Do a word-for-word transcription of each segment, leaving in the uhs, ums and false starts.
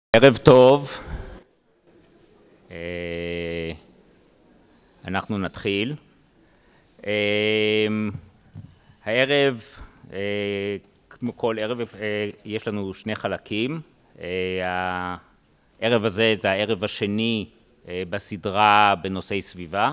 ערב טוב, אנחנו נתחיל. הערב, כמו כל ערב, יש לנו שני חלקים. הערב הזה זה הערב השני בסדרה בנושאי סביבה.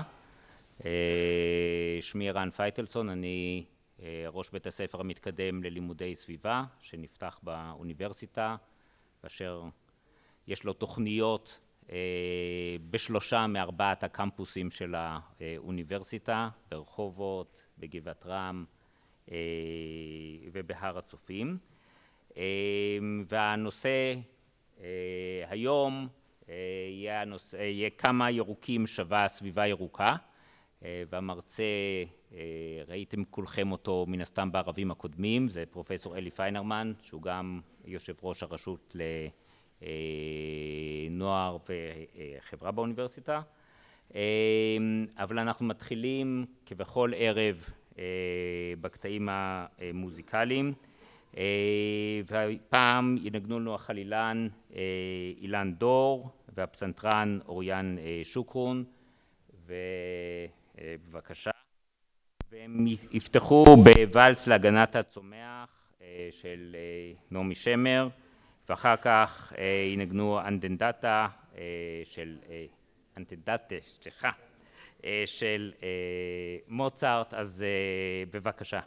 שמי ערן פייטלסון, אני ראש בית הספר המתקדם ללימודי סביבה שנפתח באוניברסיטה, אשר יש לו תוכניות בשלושה מארבעת הקמפוסים של האוניברסיטה, ברחובות, בגבעת רם ובהר הצופים. והנושא היום יהיה, הנושא, יהיה כמה ירוקים שווה סביבה ירוקה, והמרצה, ראיתם כולכם אותו מן הסתם בערבים הקודמים, זה פרופסור אלי פיינרמן, שהוא גם יושב ראש הרשות ל... נוער וחברה באוניברסיטה. אבל אנחנו מתחילים כבכל ערב בקטעים המוזיקליים, והפעם ינגנו לנו החלילן אילן דור והפסנתרן אוריאן שוקרון, ובבקשה. והם יפתחו בוואלס להגנת הצומח של נעמי שמר, ואחר כך ינגנו אנדנדטה של, אנדנדטה, סליחה, של מוצרט, אז בבקשה.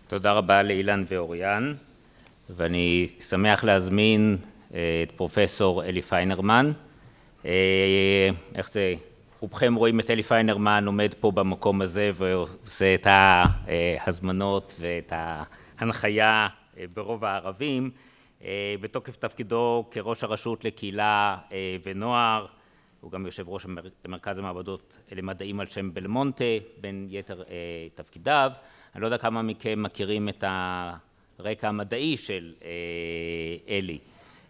תודה רבה לאילן ואוריאן, ואני שמח להזמין את פרופסור אלי פיינרמן. איך זה, רובכם רואים את אלי פיינרמן עומד פה במקום הזה ועושה את ההזמנות ואת ההנחיה ברוב הערבים, בתוקף תפקידו כראש הרשות לקהילה ונוער. הוא גם יושב ראש מרכז המעבדות למדעים על שם בלמונטה, בין יתר תפקידיו. אני לא יודע כמה מכם מכירים את הרקע המדעי של אלי.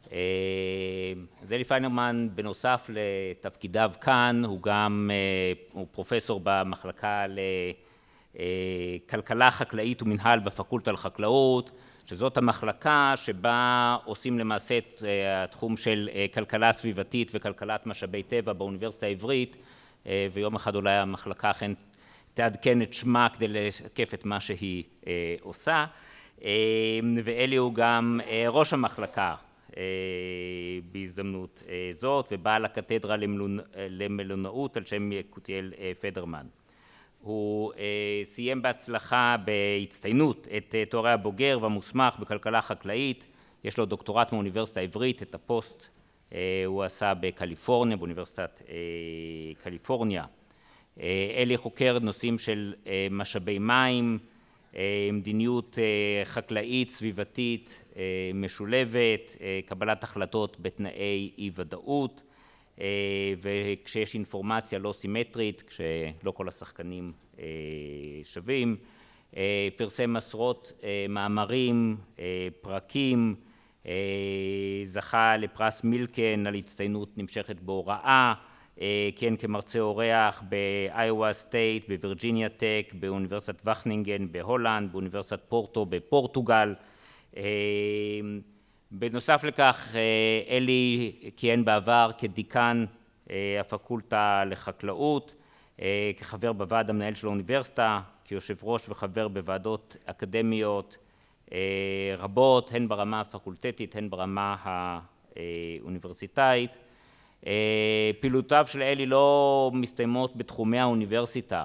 אז אלי פיינרמן, בנוסף לתפקידיו כאן, הוא גם הוא פרופסור במחלקה לכלכלה חקלאית ומנהל בפקולטה לחקלאות, שזאת המחלקה שבה עושים למעשה את התחום של כלכלה סביבתית וכלכלת משאבי טבע באוניברסיטה העברית, ויום אחד אולי המחלקה אכן תעדכן את שמה כדי לשקף את מה שהיא עושה. ואלי הוא גם ראש המחלקה בהזדמנות זאת, ובעל הקתדרה למלונאות על שם יקותיאל פדרמן. הוא סיים בהצלחה בהצטיינות את תוארי הבוגר והמוסמך בכלכלה חקלאית. יש לו דוקטורט מאוניברסיטה העברית, את הפוסט הוא עשה בקליפורניה, באוניברסיטת קליפורניה. אלי חוקר נושאים של משאבי מים, מדיניות חקלאית, סביבתית, משולבת, קבלת החלטות בתנאי אי ודאות, וכשיש אינפורמציה לא סימטרית, כשלא כל השחקנים שווים. פרסם עשרות מאמרים, פרקים, זכה לפרס מילקן על הצטיינות נמשכת בהוראה, כן כמרצה אורח באיואה סטייט, בווירג'יניה טק, באוניברסיטת וכנינגן בהולנד, באוניברסיטת פורטו בפורטוגל. בנוסף לכך, אלי כיהן בעבר כדיקן הפקולטה לחקלאות, כחבר בוועד המנהל של האוניברסיטה, כיושב ראש וחבר בוועדות אקדמיות רבות, הן ברמה הפקולטטית, הן ברמה האוניברסיטאית. פעילותיו של אלי לא מסתיימות בתחומי האוניברסיטה.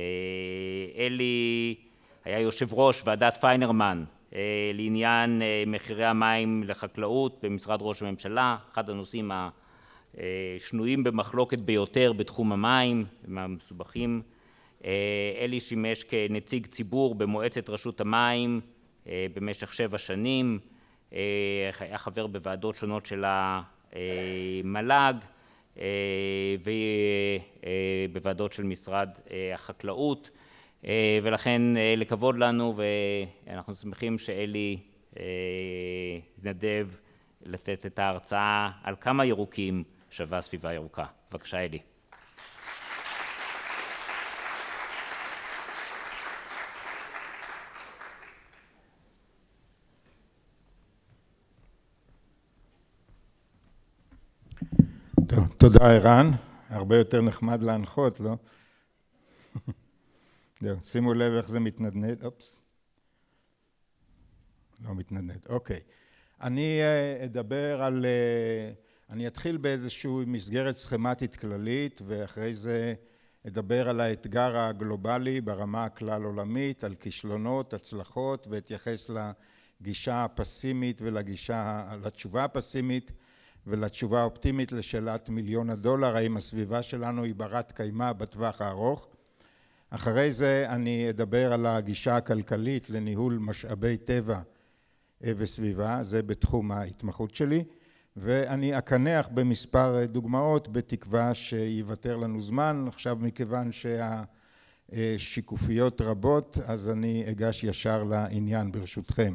אלי היה יושב ראש ועדת פיינרמן לעניין מחירי המים לחקלאות במשרד ראש הממשלה, אחד הנושאים השנויים במחלוקת ביותר בתחום המים, מהמסובכים. אלי שימש כנציג ציבור במועצת רשות המים במשך שבע שנים, היה חבר בוועדות שונות של המל"ג ובוועדות של משרד החקלאות, ולכן לכבוד לנו, ואנחנו שמחים שאלי התנדב לתת את ההרצאה על כמה ירוקים שווה סביבה ירוקה. בבקשה אלי. טוב, תודה ערן, הרבה יותר נחמד להנחות, לא? שימו לב איך זה מתנדנד, אופס, לא מתנדנד, אוקיי. אני אדבר על, אני אתחיל באיזושהי מסגרת סכמטית כללית, ואחרי זה אדבר על האתגר הגלובלי ברמה הכלל עולמית, על כישלונות, הצלחות, ואתייחס לגישה הפסימית ולגישה, לתשובה הפסימית ולתשובה האופטימית לשאלת מיליון הדולר, האם הסביבה שלנו היא ברת קיימא בטווח הארוך. אחרי זה אני אדבר על הגישה הכלכלית לניהול משאבי טבע וסביבה, זה בתחום ההתמחות שלי, ואני אקנח במספר דוגמאות בתקווה שיוותר לנו זמן. עכשיו מכיוון שהשיקופיות רבות, אז אני אגש ישר לעניין ברשותכם.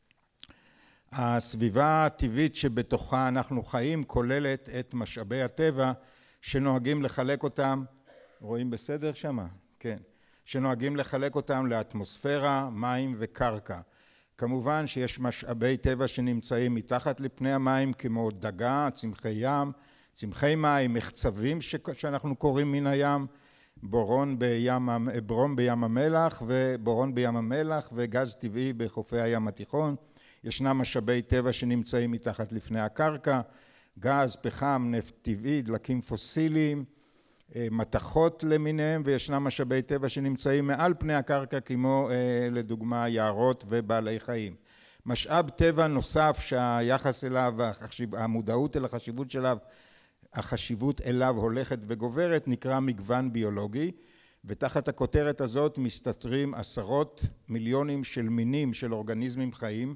הסביבה הטבעית שבתוכה אנחנו חיים כוללת את משאבי הטבע שנוהגים לחלק אותם, רואים בסדר שמה? כן. שנוהגים לחלק אותם לאטמוספירה, מים וקרקע. כמובן שיש משאבי טבע שנמצאים מתחת לפני המים כמו דגה, צמחי ים, צמחי מים, מחצבים שאנחנו קוראים מן הים, בורון בים, ברום בים המלח ובורון בים המלח וגז טבעי בחופי הים התיכון. ישנם משאבי טבע שנמצאים מתחת לפני הקרקע, גז, פחם, נפט טבעי, דלקים פוסיליים, מתכות למיניהם, וישנם משאבי טבע שנמצאים מעל פני הקרקע, כמו לדוגמה יערות ובעלי חיים. משאב טבע נוסף שהיחס אליו, המודעות אל החשיבות שלו, החשיבות אליו הולכת וגוברת, נקרא מגוון ביולוגי, ותחת הכותרת הזאת מסתתרים עשרות מיליונים של מינים של אורגניזמים חיים,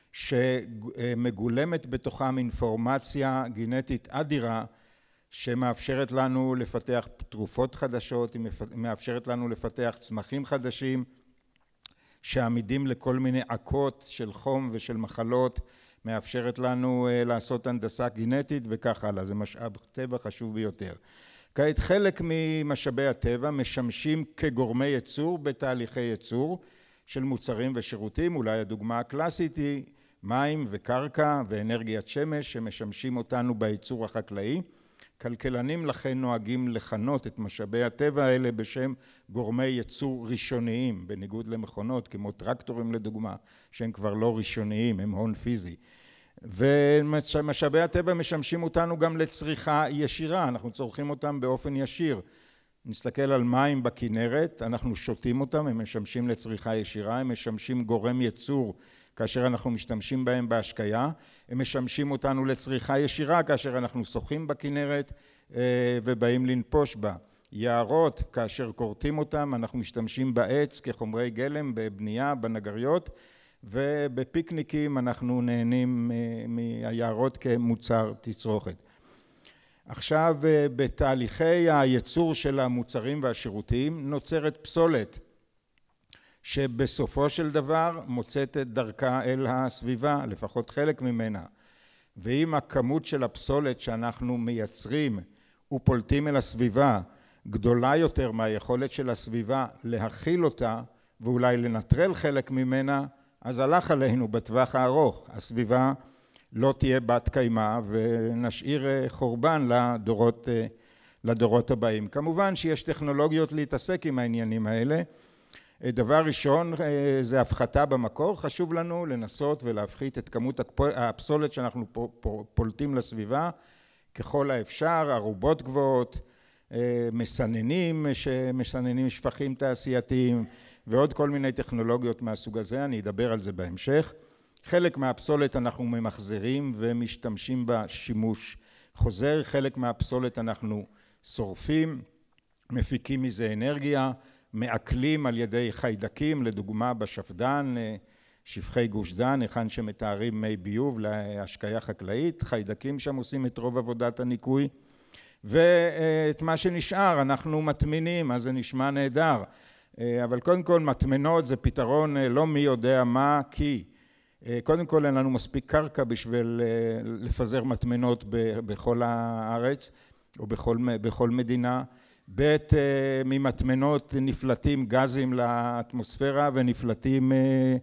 שמגולמת בתוכם אינפורמציה גנטית אדירה, שמאפשרת לנו לפתח תרופות חדשות, היא מאפשרת לנו לפתח צמחים חדשים, שעמידים לכל מיני עקות של חום ושל מחלות, מאפשרת לנו לעשות הנדסה גנטית וכך הלאה. זה משאב טבע חשוב ביותר. כעת חלק ממשאבי הטבע משמשים כגורמי ייצור בתהליכי ייצור של מוצרים ושירותים. אולי הדוגמה הקלאסית היא מים וקרקע ואנרגיית שמש שמשמשים אותנו בייצור החקלאי. כלכלנים לכן נוהגים לכנות את משאבי הטבע האלה בשם גורמי ייצור ראשוניים, בניגוד למכונות כמו טרקטורים לדוגמה, שהם כבר לא ראשוניים, הם הון פיזי. ומשאבי הטבע משמשים אותנו גם לצריכה ישירה, אנחנו צורכים אותם באופן ישיר. נסתכל על מים בכנרת, אנחנו שותים אותם, הם משמשים לצריכה ישירה, הם משמשים גורם ייצור כאשר אנחנו משתמשים בהם בהשקיה, הם משמשים אותנו לצריכה ישירה כאשר אנחנו שוחים בכנרת ובאים לנפוש בה. יערות, כאשר כורתים אותם, אנחנו משתמשים בעץ כחומרי גלם בבנייה, בנגריות, ובפיקניקים אנחנו נהנים מהיערות כמוצר תצרוכת. עכשיו בתהליכי הייצור של המוצרים והשירותים נוצרת פסולת, שבסופו של דבר מוצאת את דרכה אל הסביבה, לפחות חלק ממנה. ואם הכמות של הפסולת שאנחנו מייצרים ופולטים אל הסביבה גדולה יותר מהיכולת של הסביבה להכיל אותה ואולי לנטרל חלק ממנה, אז הלך עלינו בטווח הארוך. הסביבה לא תהיה בת קיימא ונשאיר חורבן לדורות, לדורות הבאים. כמובן שיש טכנולוגיות להתעסק עם העניינים האלה. דבר ראשון זה הפחתה במקור, חשוב לנו לנסות ולהפחית את כמות הפסולת שאנחנו פולטים לסביבה ככל האפשר, ערובות גבוהות, מסננים, מסננים שפכים תעשייתיים ועוד כל מיני טכנולוגיות מהסוג הזה, אני אדבר על זה בהמשך. חלק מהפסולת אנחנו ממחזרים ומשתמשים בה שימוש חוזר, חלק מהפסולת אנחנו שורפים, מפיקים מזה אנרגיה, מעכלים על ידי חיידקים, לדוגמה בשפדן, שפכי גוש דן, היכן שמתארים מי ביוב להשקיה חקלאית, חיידקים שם עושים את רוב עבודת הניקוי, ואת מה שנשאר אנחנו מטמינים, אז זה נשמע נהדר, אבל קודם כל מטמנות זה פתרון לא מי יודע מה, כי קודם כל אין לנו מספיק קרקע בשביל לפזר מטמנות בכל הארץ או בכל, בכל מדינה, ב' ממטמנות נפלטים גזים לאטמוספירה ונפלטים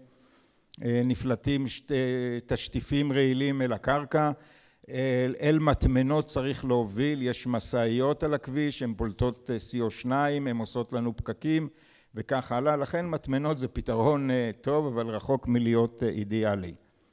נפלטים תשטיפים רעילים אל הקרקע, אל מטמנות צריך להוביל, יש מסעיות על הכביש, הן פולטות סי או שתיים, הן עושות לנו פקקים וכך הלאה, לכן מטמנות זה פתרון טוב אבל רחוק מלהיות אידיאלי.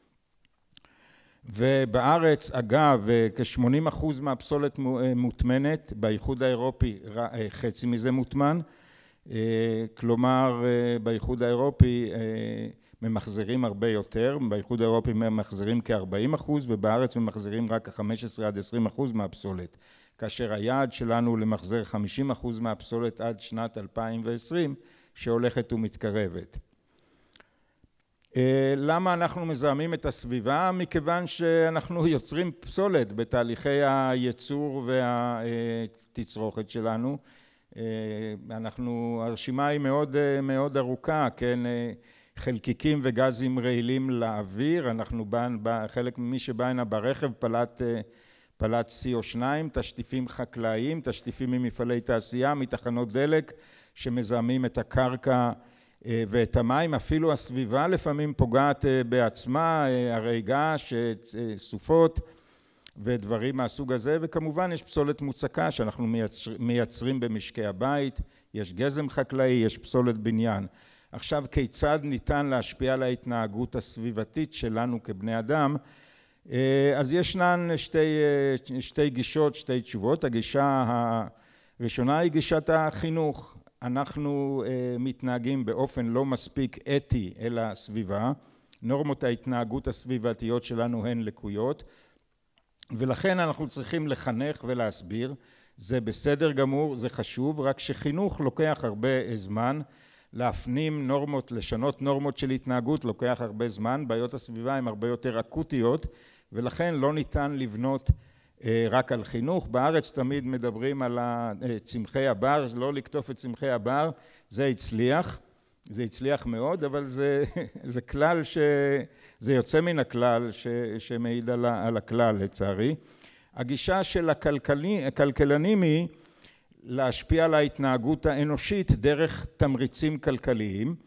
ובארץ אגב כ-שמונים אחוז מהפסולת מוטמנת, באיחוד האירופי חצי מזה מוטמן, כלומר באיחוד האירופי ממחזרים הרבה יותר, באיחוד האירופי ממחזרים כ-ארבעים אחוז ובארץ ממחזרים רק חמש עשרה עד עשרים אחוז מהפסולת, כאשר היעד שלנו למחזר חמישים אחוז מהפסולת עד שנת אלפיים ועשרים שהולכת ומתקרבת. למה אנחנו מזהמים את הסביבה? מכיוון שאנחנו יוצרים פסולת בתהליכי הייצור והתצרוכת שלנו. אנחנו, הרשימה היא מאוד מאוד ארוכה, כן, חלקיקים וגזים רעילים לאוויר, אנחנו בא, חלק ממי שבא הנה ברכב פלט, פלט סי או שתיים, תשטיפים חקלאיים, תשטיפים ממפעלי תעשייה, מתחנות דלק שמזהמים את הקרקע ואת המים, אפילו הסביבה לפעמים פוגעת בעצמה, הרי געש, סופות ודברים מהסוג הזה, וכמובן יש פסולת מוצקה שאנחנו מייצר, מייצרים במשקי הבית, יש גזם חקלאי, יש פסולת בניין. עכשיו כיצד ניתן להשפיע על ההתנהגות הסביבתית שלנו כבני אדם? אז ישנן שתי, שתי גישות, שתי תשובות. הגישה ראשונה היא גישת החינוך. אנחנו uh, מתנהגים באופן לא מספיק אתי אל הסביבה, נורמות ההתנהגות הסביבתיות שלנו הן לקויות, ולכן אנחנו צריכים לחנך ולהסביר. זה בסדר גמור, זה חשוב, רק שחינוך לוקח הרבה זמן, להפנים נורמות, לשנות נורמות של התנהגות לוקח הרבה זמן, בעיות הסביבה הן הרבה יותר אקוטיות, ולכן לא ניתן לבנות רק על חינוך. בארץ תמיד מדברים על צמחי הבר, לא לקטוף את צמחי הבר, זה הצליח, זה הצליח מאוד, אבל זה, זה כלל ש... זה יוצא מן הכלל ש... שמעיד על, ה... על הכלל לצערי. הגישה של הכלכלי... הכלכלנים היא להשפיע על ההתנהגות האנושית דרך תמריצים כלכליים,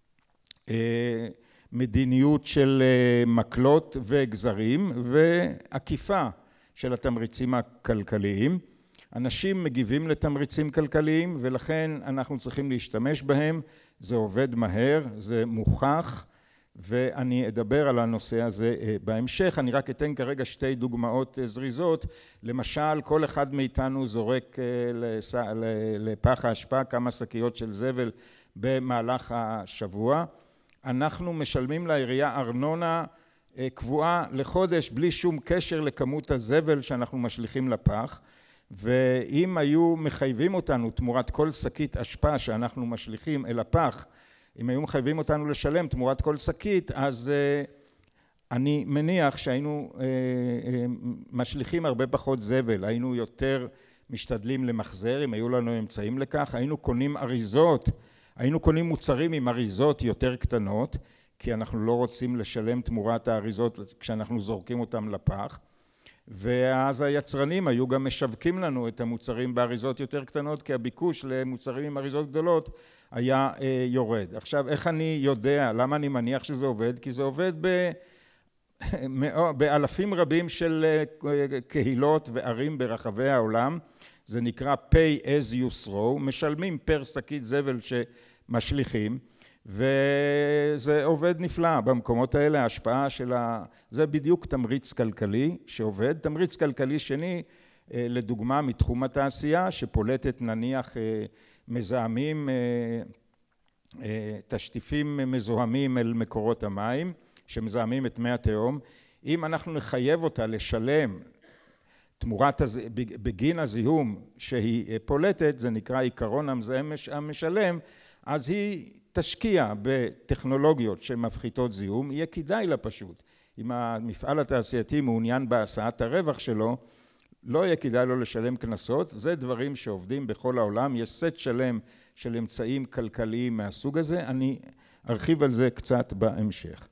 מדיניות של מקלות וגזרים ועקיפה של התמריצים הכלכליים. אנשים מגיבים לתמריצים כלכליים ולכן אנחנו צריכים להשתמש בהם, זה עובד מהר, זה מוכח, ואני אדבר על הנושא הזה בהמשך. אני רק אתן כרגע שתי דוגמאות זריזות. למשל, כל אחד מאיתנו זורק לפח האשפה כמה שקיות של זבל במהלך השבוע. אנחנו משלמים לעירייה ארנונה קבועה לחודש בלי שום קשר לכמות הזבל שאנחנו משליכים לפח, ואם היו מחייבים אותנו תמורת כל שקית אשפה שאנחנו משליכים אל הפח, אם היו מחייבים אותנו לשלם תמורת כל שקית, אז אני מניח שהיינו משליכים הרבה פחות זבל, היינו יותר משתדלים למחזר, אם היו לנו אמצעים לכך, היינו קונים אריזות, היינו קונים מוצרים עם אריזות יותר קטנות, כי אנחנו לא רוצים לשלם תמורת האריזות כשאנחנו זורקים אותם לפח, ואז היצרנים היו גם משווקים לנו את המוצרים באריזות יותר קטנות, כי הביקוש למוצרים עם אריזות גדולות היה אה, יורד. עכשיו, איך אני יודע, למה אני מניח שזה עובד? כי זה עובד ב, באלפים רבים של אה, קהילות וערים ברחבי העולם. זה נקרא pay as you throw, משלמים פר שקית זבל שמשליכים, וזה עובד נפלא במקומות האלה. ההשפעה של ה... זה בדיוק תמריץ כלכלי שעובד. תמריץ כלכלי שני, לדוגמה מתחום התעשייה, שפולטת נניח מזהמים, תשטיפים מזוהמים אל מקורות המים, שמזהמים את מי התהום. אם אנחנו נחייב אותה לשלם תמורת, בגין הזיהום שהיא פולטת, זה נקרא עיקרון המזהם המשלם, אז היא תשקיע בטכנולוגיות שמפחיתות זיהום, יהיה כדאי לה פשוט. אם המפעל התעשייתי מעוניין בהשאת הרווח שלו, לא יהיה כדאי לו לשלם קנסות. זה דברים שעובדים בכל העולם, יש סט שלם של אמצעים כלכליים מהסוג הזה, אני ארחיב על זה קצת בהמשך.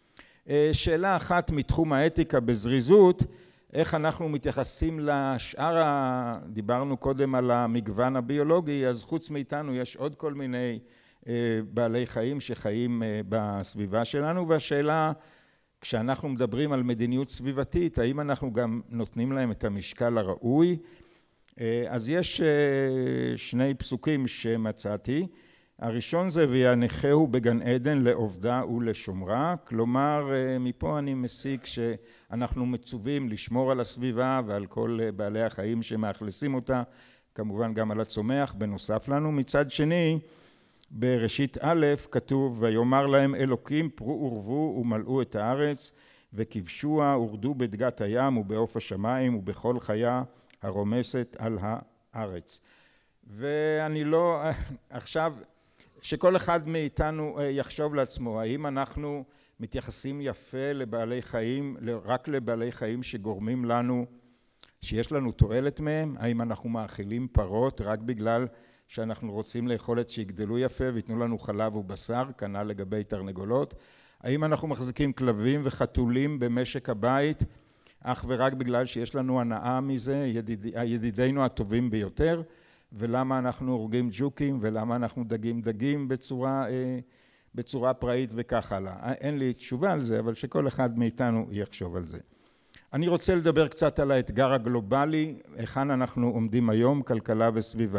שאלה אחת מתחום האתיקה בזריזות, איך אנחנו מתייחסים לשאר, ה... דיברנו קודם על המגוון הביולוגי, אז חוץ מאיתנו יש עוד כל מיני בעלי חיים שחיים בסביבה שלנו, והשאלה, כשאנחנו מדברים על מדיניות סביבתית, האם אנחנו גם נותנים להם את המשקל הראוי? אז יש שני פסוקים שמצאתי. הראשון זה וינחהו בגן עדן לעובדה ולשומרה, כלומר מפה אני מסיק שאנחנו מצווים לשמור על הסביבה ועל כל בעלי החיים שמאכלסים אותה, כמובן גם על הצומח בנוסף לנו. מצד שני, בראשית א' כתוב ויאמר להם אלוקים פרו ורבו ומלאו את הארץ וכבשוה ורדו בדגת הים ובעוף השמיים ובכל חיה הרומסת על הארץ. ואני לא, עכשיו שכל אחד מאיתנו יחשוב לעצמו, האם אנחנו מתייחסים יפה לבעלי חיים, רק לבעלי חיים שגורמים לנו, שיש לנו תועלת מהם? האם אנחנו מאכילים פרות רק בגלל שאנחנו רוצים לאכול את שיגדלו יפה ויתנו לנו חלב ובשר, כנ"ל לגבי תרנגולות? האם אנחנו מחזיקים כלבים וחתולים במשק הבית אך ורק בגלל שיש לנו הנאה מזה, ידיד, ידידינו הטובים ביותר? ולמה אנחנו הורגים ג'וקים ולמה אנחנו דגים דגים בצורה, בצורה פראית וכך הלאה? אין לי תשובה על זה, אבל שכל אחד מאיתנו יחשוב על זה. אני רוצה לדבר קצת על האתגר הגלובלי, היכן אנחנו עומדים היום, כלכלה וסביבה.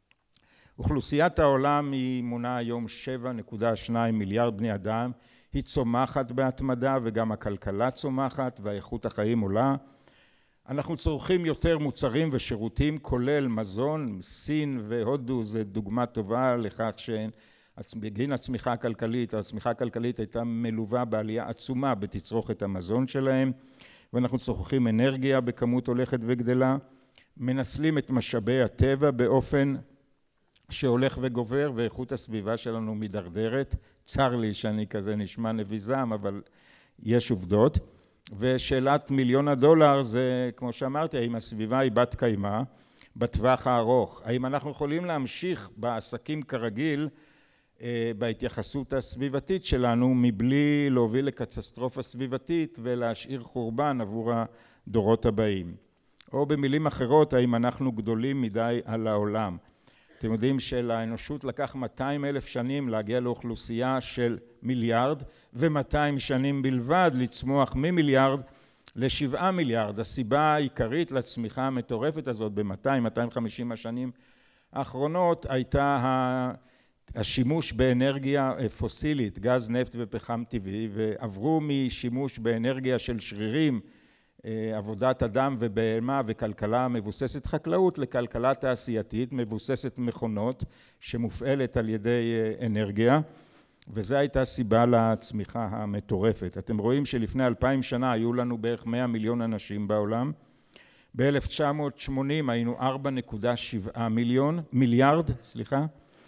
אוכלוסיית העולם היא מונה היום שבע נקודה שתיים מיליארד בני אדם, היא צומחת בהתמדה וגם הכלכלה צומחת והאיכות החיים עולה. אנחנו צורכים יותר מוצרים ושירותים, כולל מזון. סין והודו זה דוגמה טובה לכך שבגין הצמיחה הכלכלית, הצמיחה הכלכלית הייתה מלווה בעלייה עצומה בתצרוכת המזון שלהם, ואנחנו צורכים אנרגיה בכמות הולכת וגדלה, מנצלים את משאבי הטבע באופן שהולך וגובר, ואיכות הסביבה שלנו מדרדרת. צר לי שאני כזה נשמע נביא זעם, אבל יש עובדות. ושאלת מיליון הדולר זה, כמו שאמרתי, האם הסביבה היא בת קיימא בטווח הארוך? האם אנחנו יכולים להמשיך בעסקים כרגיל בהתייחסות הסביבתית שלנו מבלי להוביל לקטסטרופה סביבתית ולהשאיר חורבן עבור הדורות הבאים? או במילים אחרות, האם אנחנו גדולים מדי על העולם? אתם יודעים שלאנושות לקח מאתיים אלף שנים להגיע לאוכלוסייה של מיליארד, ו-מאתיים שנים בלבד לצמוח ממיליארד לשבעה מיליארד. הסיבה העיקרית לצמיחה המטורפת הזאת ב-מאתיים עד מאתיים וחמישים השנים האחרונות הייתה השימוש באנרגיה פוסילית, גז, נפט ופחם טבעי, ועברו משימוש באנרגיה של שרירים, עבודת אדם ובהמה וכלכלה מבוססת חקלאות, לכלכלה תעשייתית מבוססת מכונות שמופעלת על ידי אנרגיה, וזו הייתה סיבה לצמיחה המטורפת. אתם רואים שלפני אלפיים שנה היו לנו בערך מאה מיליון אנשים בעולם, ב-אלף תשע מאות שמונים היינו ארבע נקודה שבע מיליון, מיליארד, סליחה,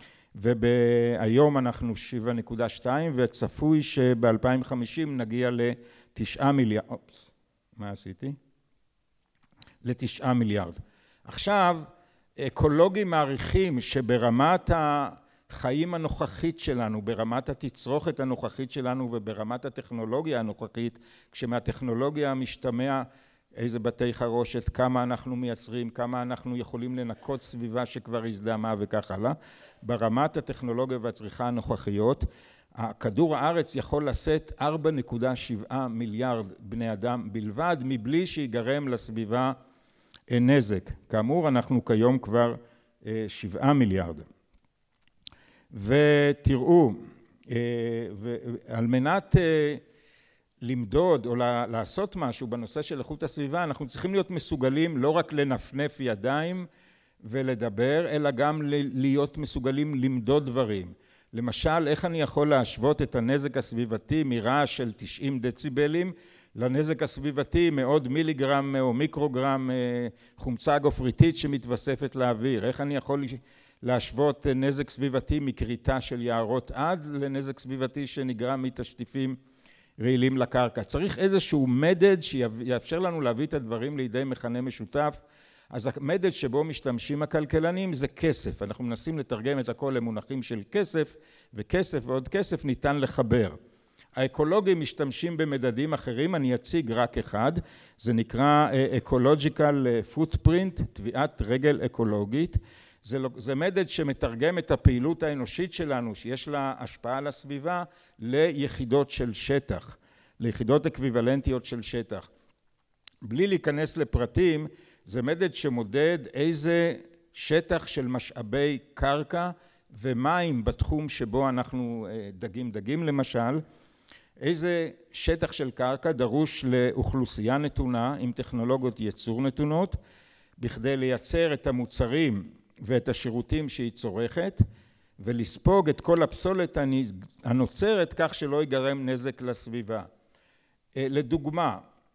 והיום אנחנו שבע נקודה שתיים, וצפוי שב-אלפיים וחמישים נגיע לתשעה מיליארד. אופס. מה עשיתי? לתשעה מיליארד. עכשיו, אקולוגים מעריכים שברמת החיים הנוכחית שלנו, ברמת התצרוכת הנוכחית שלנו וברמת הטכנולוגיה הנוכחית, כשמהטכנולוגיה המשתמע איזה בתי חרושת, כמה אנחנו מייצרים, כמה אנחנו יכולים לנקות סביבה שכבר הזדהמה וכך הלאה, ברמת הטכנולוגיה והצריכה הנוכחיות, כדור הארץ יכול לשאת ארבע נקודה שבע מיליארד בני אדם בלבד, מבלי שיגרם לסביבה נזק. כאמור, אנחנו כיום כבר שבעה מיליארד. ותראו, על מנת למדוד או לעשות משהו בנושא של איכות הסביבה, אנחנו צריכים להיות מסוגלים לא רק לנפנף ידיים ולדבר, אלא גם להיות מסוגלים למדוד דברים. למשל, איך אני יכול להשוות את הנזק הסביבתי מרעש של תשעים דציבלים לנזק הסביבתי מעוד מיליגרם או מיקרוגרם חומצה גופריתית שמתווספת לאוויר? איך אני יכול להשוות נזק סביבתי מכריתה של יערות עד לנזק סביבתי שנגרם מתשטיפים רעילים לקרקע? צריך איזשהו מדד שיאפשר לנו להביא את הדברים לידי מכנה משותף. אז המדד שבו משתמשים הכלכלנים זה כסף. אנחנו מנסים לתרגם את הכל למונחים של כסף, וכסף ועוד כסף ניתן לחבר. האקולוגים משתמשים במדדים אחרים, אני אציג רק אחד, זה נקרא Ecological Footprint, טביעת רגל אקולוגית. זה, זה מדד שמתרגם את הפעילות האנושית שלנו, שיש לה השפעה על הסביבה, ליחידות של שטח, ליחידות אקוויוולנטיות של שטח. בלי להיכנס לפרטים, זה מדד שמודד איזה שטח של משאבי קרקע ומים בתחום שבו אנחנו דגים דגים למשל, איזה שטח של קרקע דרוש לאוכלוסייה נתונה עם טכנולוגיות ייצור נתונות, בכדי לייצר את המוצרים ואת השירותים שהיא צורכת, ולספוג את כל הפסולת הנוצרת כך שלא ייגרם נזק לסביבה. לדוגמה,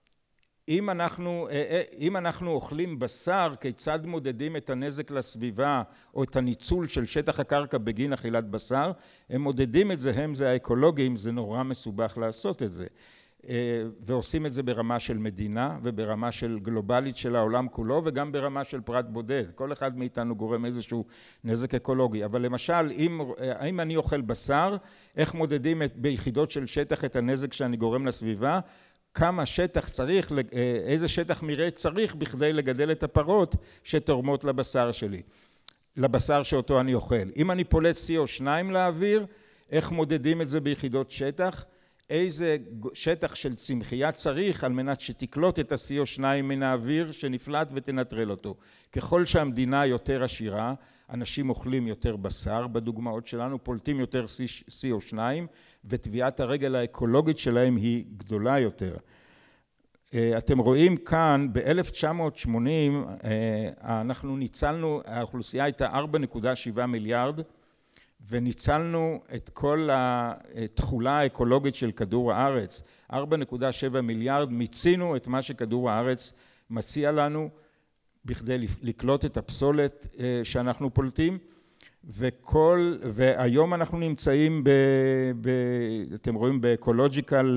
אם אנחנו, אם אנחנו אוכלים בשר, כיצד מודדים את הנזק לסביבה או את הניצול של שטח הקרקע בגין אכילת בשר? הם מודדים את זה, הם זה האקולוגים, זה נורא מסובך לעשות את זה. ועושים את זה ברמה של מדינה וברמה של גלובלית של העולם כולו וגם ברמה של פרט בודד. כל אחד מאיתנו גורם איזשהו נזק אקולוגי. אבל למשל, אם, אם אני אוכל בשר, איך מודדים את, ביחידות של שטח את הנזק שאני גורם לסביבה? כמה שטח צריך, איזה שטח מרעה צריך בכדי לגדל את הפרות שתורמות לבשר שלי, לבשר שאותו אני אוכל. אם אני פולט סי או שתיים לאוויר, איך מודדים את זה ביחידות שטח? איזה שטח של צמחייה צריך על מנת שתקלוט את ה-סי או שתיים מן האוויר שנפלט ותנטרל אותו. ככל שהמדינה יותר עשירה, אנשים אוכלים יותר בשר, בדוגמאות שלנו פולטים יותר סי או שתיים, וטביעת הרגל האקולוגית שלהם היא גדולה יותר. אתם רואים כאן ב-אלף תשע מאות שמונים אנחנו ניצלנו, האוכלוסייה הייתה ארבע נקודה שבע מיליארד וניצלנו את כל התכולה האקולוגית של כדור הארץ. ארבע נקודה שבע מיליארד, מיצינו את מה שכדור הארץ מציע לנו בכדי לקלוט את הפסולת שאנחנו פולטים, וכל, והיום אנחנו נמצאים ב, ב, אתם רואים באקולוג'יקל,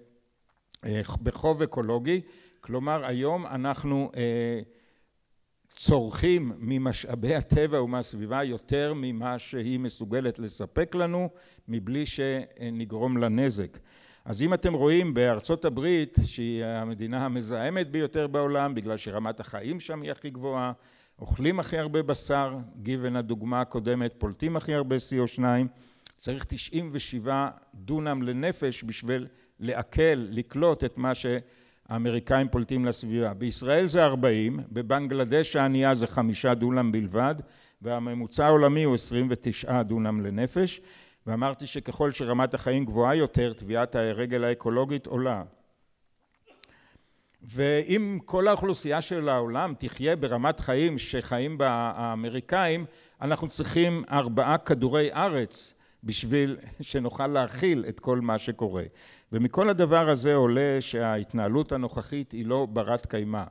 בחוב אקולוגי, כלומר היום אנחנו צורכים ממשאבי הטבע ומהסביבה יותר ממה שהיא מסוגלת לספק לנו, מבלי שנגרום לנזק. אז אם אתם רואים בארצות הברית, שהיא המדינה המזהמת ביותר בעולם, בגלל שרמת החיים שם היא הכי גבוהה, אוכלים הכי הרבה בשר, גיוון הדוגמה הקודמת, פולטים הכי הרבה סי או שתיים, צריך תשעים ושבעה דונם לנפש בשביל לעכל, לקלוט את מה שהאמריקאים פולטים לסביבה. בישראל זה ארבעים, בבנגלדש הענייה זה חמישה דונם בלבד, והממוצע העולמי הוא עשרים ותשעה דונם לנפש, ואמרתי שככל שרמת החיים גבוהה יותר, טביעת הרגל האקולוגית עולה. ואם כל האוכלוסייה של העולם תחיה ברמת חיים שחיים בה האמריקאים, אנחנו צריכים ארבעה כדורי ארץ בשביל שנוכל להכיל את כל מה שקורה. ומכל הדבר הזה עולה שההתנהלות הנוכחית היא לא ברת קיימא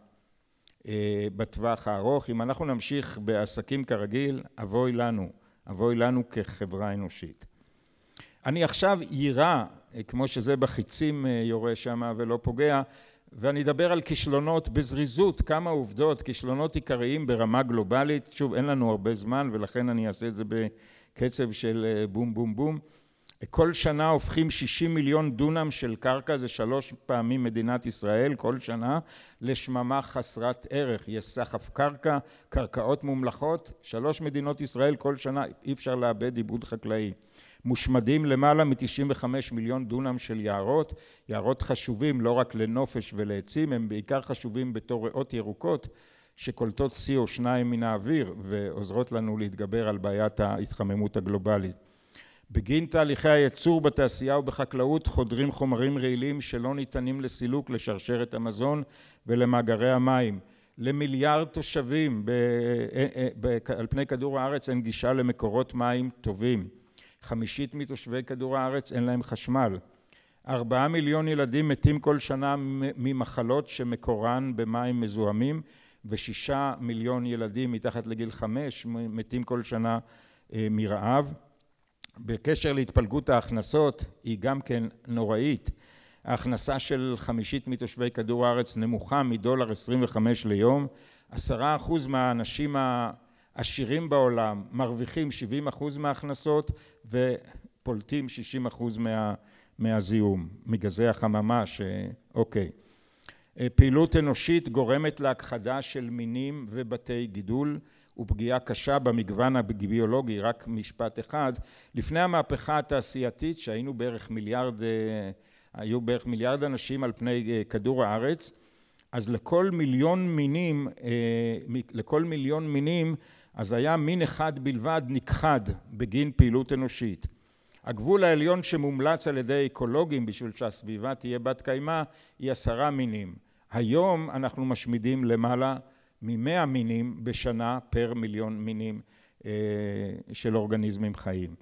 בטווח הארוך. אם אנחנו נמשיך בעסקים כרגיל, אבוי לנו, אבוי לנו כחברה אנושית. אני עכשיו יירה, כמו שזה בחיצים יורה שם ולא פוגע, ואני אדבר על כישלונות בזריזות, כמה עובדות, כישלונות עיקריים ברמה גלובלית. שוב, אין לנו הרבה זמן ולכן אני אעשה את זה בקצב של בום בום בום. כל שנה הופכים שישים מיליון דונם של קרקע, זה שלוש פעמים מדינת ישראל, כל שנה, לשממה חסרת ערך. יש סחף קרקע, קרקעות מומלכות, שלוש מדינות ישראל כל שנה, אי אפשר לאבד עיבוד חקלאי. מושמדים למעלה מ-תשעים וחמישה מיליון דונם של יערות, יערות חשובים לא רק לנופש ולעצים, הם בעיקר חשובים בתור ריאות ירוקות שקולטות סי או שתיים מן האוויר ועוזרות לנו להתגבר על בעיית ההתחממות הגלובלית. בגין תהליכי הייצור בתעשייה ובחקלאות חודרים חומרים רעילים שלא ניתנים לסילוק לשרשרת המזון ולמאגרי המים. למיליארד תושבים ב- ב- על פני כדור הארץ אין גישה למקורות מים טובים. חמישית מתושבי כדור הארץ אין להם חשמל. ארבעה מיליון ילדים מתים כל שנה ממחלות שמקורן במים מזוהמים, ושישה מיליון ילדים מתחת לגיל חמש מתים כל שנה מרעב. בקשר להתפלגות ההכנסות היא גם כן נוראית. ההכנסה של חמישית מתושבי כדור הארץ נמוכה מדולר עשרים וחמש ליום. עשרה אחוז מהאנשים העשירים בעולם מרוויחים שבעים אחוז מההכנסות ופולטים שישים אחוז מה, מהזיהום, מגזי החממה שאוקיי. פעילות אנושית גורמת להכחדה של מינים ובתי גידול ופגיעה קשה במגוון הביולוגי. רק משפט אחד, לפני המהפכה התעשייתית שהיינו בערך מיליארד, היו בערך מיליארד אנשים על פני כדור הארץ, אז לכל מיליון מינים, לכל מיליון מינים, אז היה מין אחד בלבד נכחד בגין פעילות אנושית. הגבול העליון שמומלץ על ידי אקולוגים בשביל שהסביבה תהיה בת קיימא היא עשרה מינים. היום אנחנו משמידים למעלה ממאה מינים בשנה פר מיליון מינים של אורגניזמים חיים.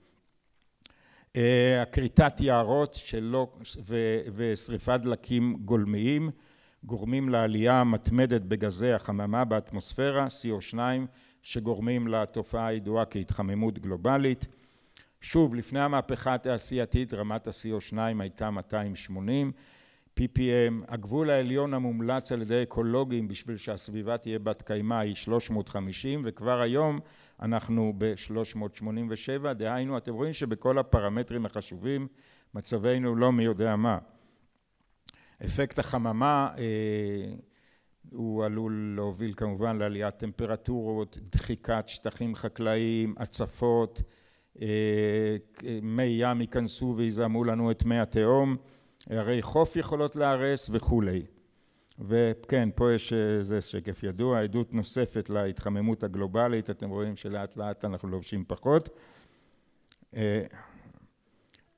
הכריתת יערות שלא, ושריפת דלקים גולמיים גורמים לעלייה מתמדת בגזי החממה באטמוספירה, סי או שתיים, שגורמים לתופעה הידועה כהתחממות גלובלית. שוב, לפני המהפכה התעשייתית רמת ה-סי או שתיים הייתה מאתיים ושמונים פי פי אם. הגבול העליון המומלץ על ידי אקולוגים בשביל שהסביבה תהיה בת קיימא היא שלוש מאות וחמישים, וכבר היום אנחנו ב-שלוש מאות שמונים ושבע. דהיינו, אתם רואים שבכל הפרמטרים החשובים מצבנו לא מי יודע מה. אפקט החממה אה, הוא עלול להוביל כמובן לעליית טמפרטורות, דחיקת שטחים חקלאיים, הצפות, אה, מי ים ייכנסו ויזהמו לנו את מי התהום, הרי חוף יכולות להרס וכולי. וכן, פה יש איזה שקף ידוע, עדות נוספת להתחממות הגלובלית. אתם רואים שלאט לאט אנחנו לובשים פחות.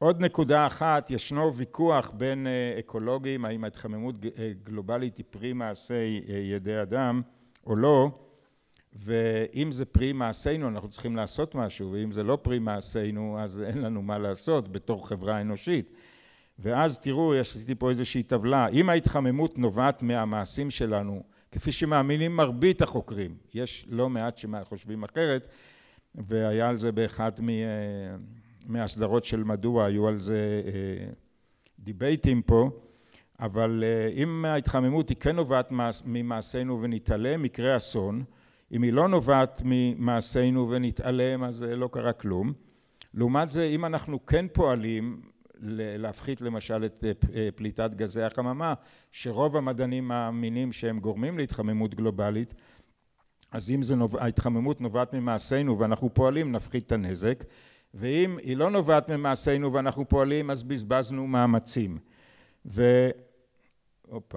עוד נקודה אחת, ישנו ויכוח בין אקולוגים, האם ההתחממות גלובלית היא פרי מעשי ידי אדם או לא, ואם זה פרי מעשינו אנחנו צריכים לעשות משהו, ואם זה לא פרי מעשינו אז אין לנו מה לעשות בתור חברה אנושית. ואז תראו, עשיתי פה איזושהי טבלה, אם ההתחממות נובעת מהמעשים שלנו, כפי שמאמינים מרבית החוקרים, יש לא מעט שחושבים אחרת, והיה על זה באחד מהסדרות של מדוע, היו על זה דיבייטים פה, אבל אם ההתחממות היא כן נובעת ממעשינו ונתעלם, יקרה אסון, אם היא לא נובעת ממעשינו ונתעלם, אז לא קרה כלום. לעומת זה, אם אנחנו כן פועלים להפחית למשל את פליטת גזי החממה, שרוב המדענים מאמינים שהם גורמים להתחממות גלובלית, אז אם זה נובע, ההתחממות נובעת ממעשינו ואנחנו פועלים, נפחית את הנזק, ואם היא לא נובעת ממעשינו ואנחנו פועלים, אז בזבזנו מאמצים. ו... אופה.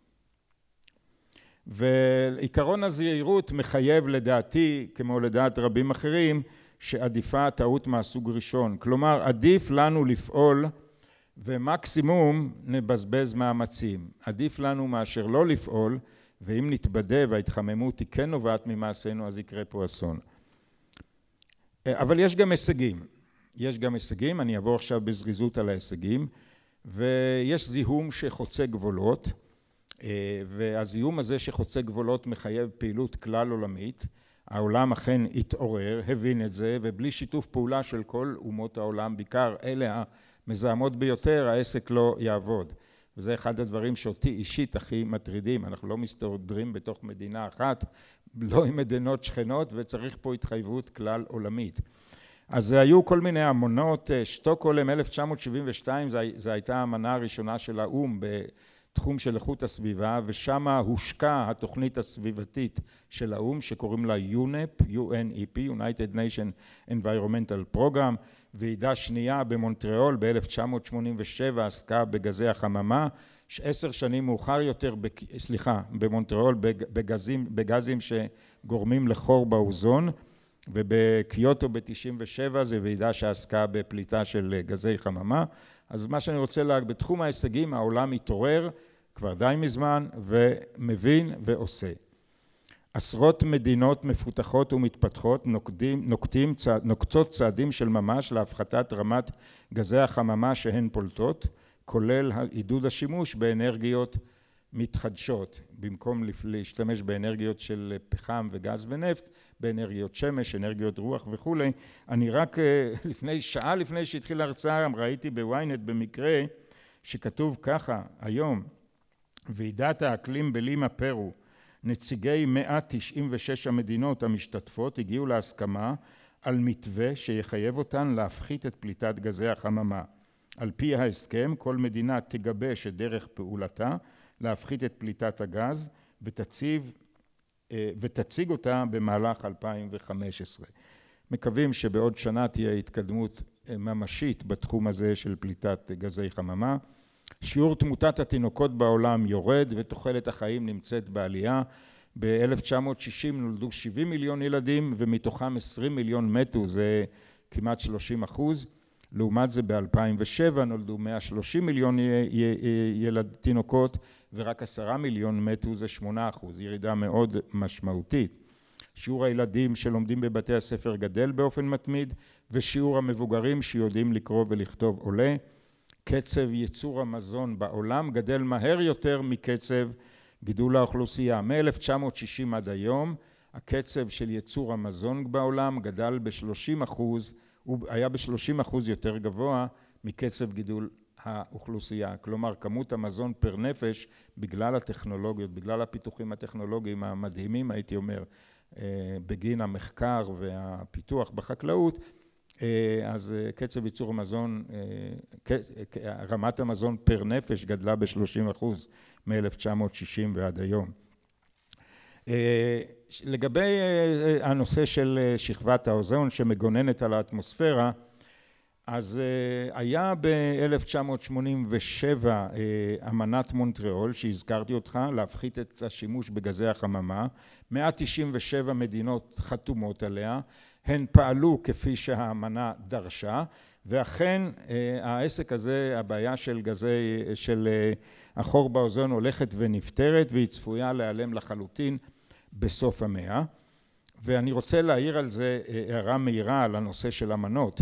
ועיקרון הזהירות מחייב לדעתי, כמו לדעת רבים אחרים, שעדיפה טעות מהסוג ראשון. כלומר, עדיף לנו לפעול ומקסימום נבזבז מאמצים. עדיף לנו מאשר לא לפעול, ואם נתבדה וההתחממות היא כן נובעת ממעשינו, אז יקרה פה אסון. אבל יש גם הישגים. יש גם הישגים, אני אעבור עכשיו בזריזות על ההישגים, ויש זיהום שחוצה גבולות, והזיהום הזה שחוצה גבולות מחייב פעילות כלל עולמית. העולם אכן התעורר, הבין את זה, ובלי שיתוף פעולה של כל אומות העולם, בעיקר אלה המזהמות ביותר, העסק לא יעבוד. וזה אחד הדברים שאותי אישית הכי מטרידים. אנחנו לא מסתדרים בתוך מדינה אחת, לא עם מדינות שכנות, וצריך פה התחייבות כלל עולמית. אז היו כל מיני אמנות, שטוקהולם אלף תשע מאות שבעים ושתיים, זו הייתה האמנה הראשונה של האו"ם בתחום של איכות הסביבה, ושם הושקה התוכנית הסביבתית של האו"ם, שקוראים לה יונפ, יו אן אי פי, United Nation Environmental Program, ועידה שנייה במונטריאול ב-אלף תשע מאות שמונים ושבע עסקה בגזי החממה, עשר שנים מאוחר יותר, סליחה, במונטריאול בגזים, בגזים שגורמים לחור באוזון, ובקיוטו ב-תשעים ושבע זה ועידה שעסקה בפליטה של גזי חממה. אז מה שאני רוצה להגיד, בתחום ההישגים העולם מתעורר כבר די מזמן ומבין ועושה. עשרות מדינות מפותחות ומתפתחות נוקדים, נוקטים, צעד, נוקצות צעדים של ממש להפחתת רמת גזי החממה שהן פולטות, כולל עידוד השימוש באנרגיות מתחדשות, במקום להשתמש באנרגיות של פחם וגז ונפט, באנרגיות שמש, אנרגיות רוח וכו'. אני רק לפני שעה לפני שהתחיל ההרצאה ראיתי בוויינט במקרה שכתוב ככה היום, ועידת האקלים בלימה פרו, נציגי מאה תשעים ושש המדינות המשתתפות הגיעו להסכמה על מתווה שיחייב אותן להפחית את פליטת גזי החממה. על פי ההסכם כל מדינה תגבש את דרך פעולתה להפחית את פליטת הגז ותציב, ותציג אותה במהלך אלפיים וחמש עשרה. מקווים שבעוד שנה תהיה התקדמות ממשית בתחום הזה של פליטת גזי חממה. שיעור תמותת התינוקות בעולם יורד ותוחלת החיים נמצאת בעלייה. ב-אלף תשע מאות שישים נולדו שבעים מיליון ילדים ומתוכם עשרים מיליון מתו, זה כמעט שלושים אחוז. לעומת זה ב-אלפיים ושבע נולדו מאה ושלושים מיליון ילד תינוקות ורק עשרה מיליון מתו, זה שמונה אחוז, ירידה מאוד משמעותית. שיעור הילדים שלומדים בבתי הספר גדל באופן מתמיד ושיעור המבוגרים שיודעים לקרוא ולכתוב עולה. קצב ייצור המזון בעולם גדל מהר יותר מקצב גידול האוכלוסייה. מ-אלף תשע מאות שישים עד היום הקצב של ייצור המזון בעולם גדל ב-שלושים אחוז, הוא היה ב-שלושים אחוז יותר גבוה מקצב גידול האוכלוסייה. כלומר, כמות המזון פר נפש, בגלל הטכנולוגיות, בגלל הפיתוחים הטכנולוגיים המדהימים, הייתי אומר, בגין המחקר והפיתוח בחקלאות, אז קצב ייצור המזון, רמת המזון פר נפש גדלה ב-שלושים אחוז מ-אלף תשע מאות שישים ועד היום. לגבי הנושא של שכבת האוזון שמגוננת על האטמוספירה, אז היה ב-אלף תשע מאות שמונים ושבע אמנת מונטריאול שהזכרתי אותך להפחית את השימוש בגזי החממה. מאה תשעים ושבע מדינות חתומות עליה, הן פעלו כפי שהאמנה דרשה, ואכן העסק הזה, הבעיה של גזי, של החור באוזון הולכת ונפתרת, והיא צפויה להיעלם לחלוטין בסוף המאה. ואני רוצה להעיר על זה הערה מהירה על הנושא של אמנות.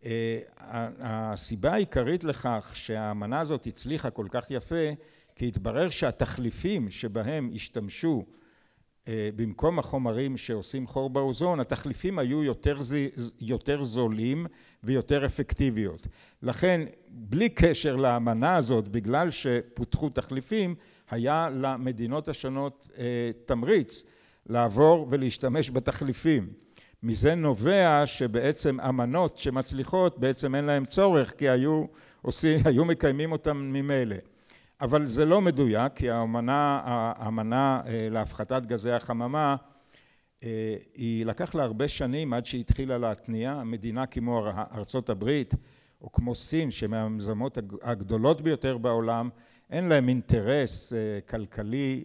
הסיבה העיקרית לכך שהאמנה הזאת הצליחה כל כך יפה, כי התברר שהתחליפים שבהם השתמשו במקום החומרים שעושים חור באוזון, התחליפים היו יותר, יותר זולים ויותר אפקטיביות. לכן, בלי קשר לאמנה הזאת, בגלל שפותחו תחליפים, היה למדינות השונות תמריץ לעבור ולהשתמש בתחליפים. מזה נובע שבעצם אמנות שמצליחות בעצם אין להם צורך, כי היו, עושים, היו מקיימים אותם ממילא. אבל זה לא מדויק, כי האמנה, האמנה להפחתת גזי החממה, היא לקח לה הרבה שנים עד שהתחילה להתניע. מדינה כמו ארצות הברית או כמו סין, שמהמזמות הגדולות ביותר בעולם, אין להם אינטרס כלכלי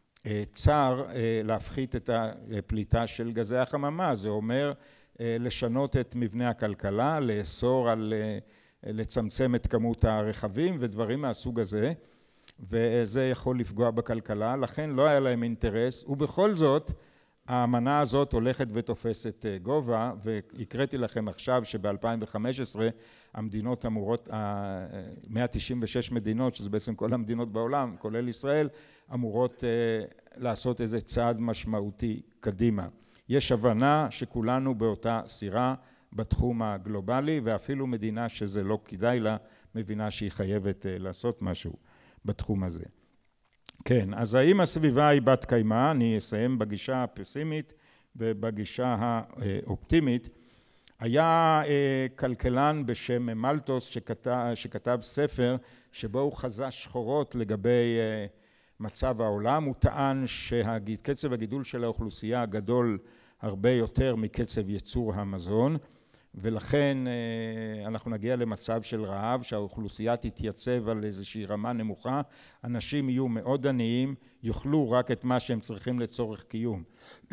צר להפחית את הפליטה של גזי החממה. זה אומר לשנות את מבנה הכלכלה, לאסור על, לצמצם את כמות הרכבים ודברים מהסוג הזה, וזה יכול לפגוע בכלכלה, לכן לא היה להם אינטרס, ובכל זאת האמנה הזאת הולכת ותופסת גובה, והקראתי לכם עכשיו שב-אלפיים וחמש עשרה המדינות אמורות, מאה תשעים ושש מדינות, שזה בעצם כל המדינות בעולם, כולל ישראל, אמורות לעשות איזה צעד משמעותי קדימה. יש הבנה שכולנו באותה סירה בתחום הגלובלי, ואפילו מדינה שזה לא כדאי לה, מבינה שהיא חייבת לעשות משהו בתחום הזה. כן, אז האם הסביבה היא בת קיימא? אני אסיים בגישה הפסימית ובגישה האופטימית. היה כלכלן בשם מלטוס שכתב, שכתב ספר שבו הוא חזה שחורות לגבי מצב העולם. הוא טען שקצב הגידול של האוכלוסייה גדול הרבה יותר מקצב ייצור המזון, ולכן אנחנו נגיע למצב של רעב, שהאוכלוסייה תתייצב על איזושהי רמה נמוכה, אנשים יהיו מאוד עניים, יאכלו רק את מה שהם צריכים לצורך קיום.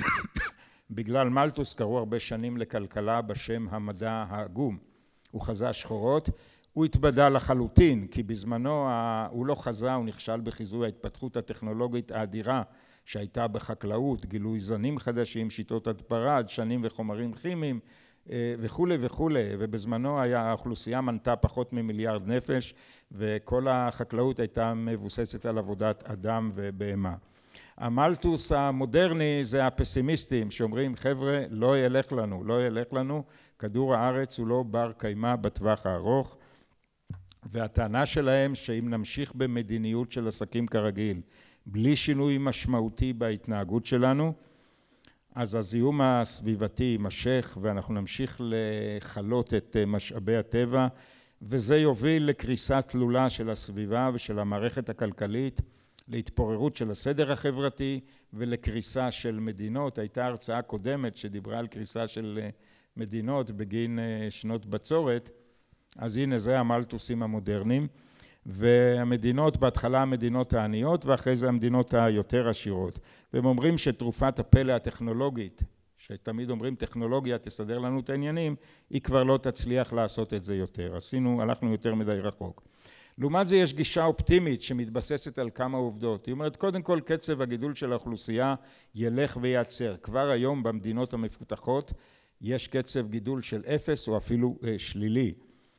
בגלל מלטוס קראו הרבה שנים לכלכלה בשם המדע העגום. הוא חזה שחורות, הוא התבדה לחלוטין, כי בזמנו הוא לא חזה, הוא נכשל בחיזוי ההתפתחות הטכנולוגית האדירה שהייתה בחקלאות, גילוי זנים חדשים, שיטות הדברה, דשנים וחומרים כימיים, וכולי וכולי, ובזמנו היה, האוכלוסייה מנתה פחות ממיליארד נפש, וכל החקלאות הייתה מבוססת על עבודת אדם ובהמה. המלטוס המודרני זה הפסימיסטים שאומרים, חבר'ה, לא ילך לנו, לא ילך לנו, כדור הארץ הוא לא בר קיימא בטווח הארוך, והטענה שלהם שאם נמשיך במדיניות של עסקים כרגיל, בלי שינוי משמעותי בהתנהגות שלנו, אז הזיהום הסביבתי יימשך ואנחנו נמשיך לחלות את משאבי הטבע, וזה יוביל לקריסה תלולה של הסביבה ושל המערכת הכלכלית, להתפוררות של הסדר החברתי ולקריסה של מדינות. הייתה הרצאה קודמת שדיברה על קריסה של מדינות בגין שנות בצורת, אז הנה זה המלטוסים המודרניים, והמדינות, בהתחלה המדינות העניות ואחרי זה המדינות היותר עשירות. והם אומרים שתרופת הפלא הטכנולוגית, שתמיד אומרים טכנולוגיה תסדר לנו את העניינים, היא כבר לא תצליח לעשות את זה יותר. עשינו, הלכנו יותר מדי רחוק. לעומת זה יש גישה אופטימית שמתבססת על כמה עובדות. היא אומרת, קודם כל קצב הגידול של האוכלוסייה ילך וייעצר. כבר היום במדינות המפותחות יש קצב גידול של אפס או אפילו אה, שלילי.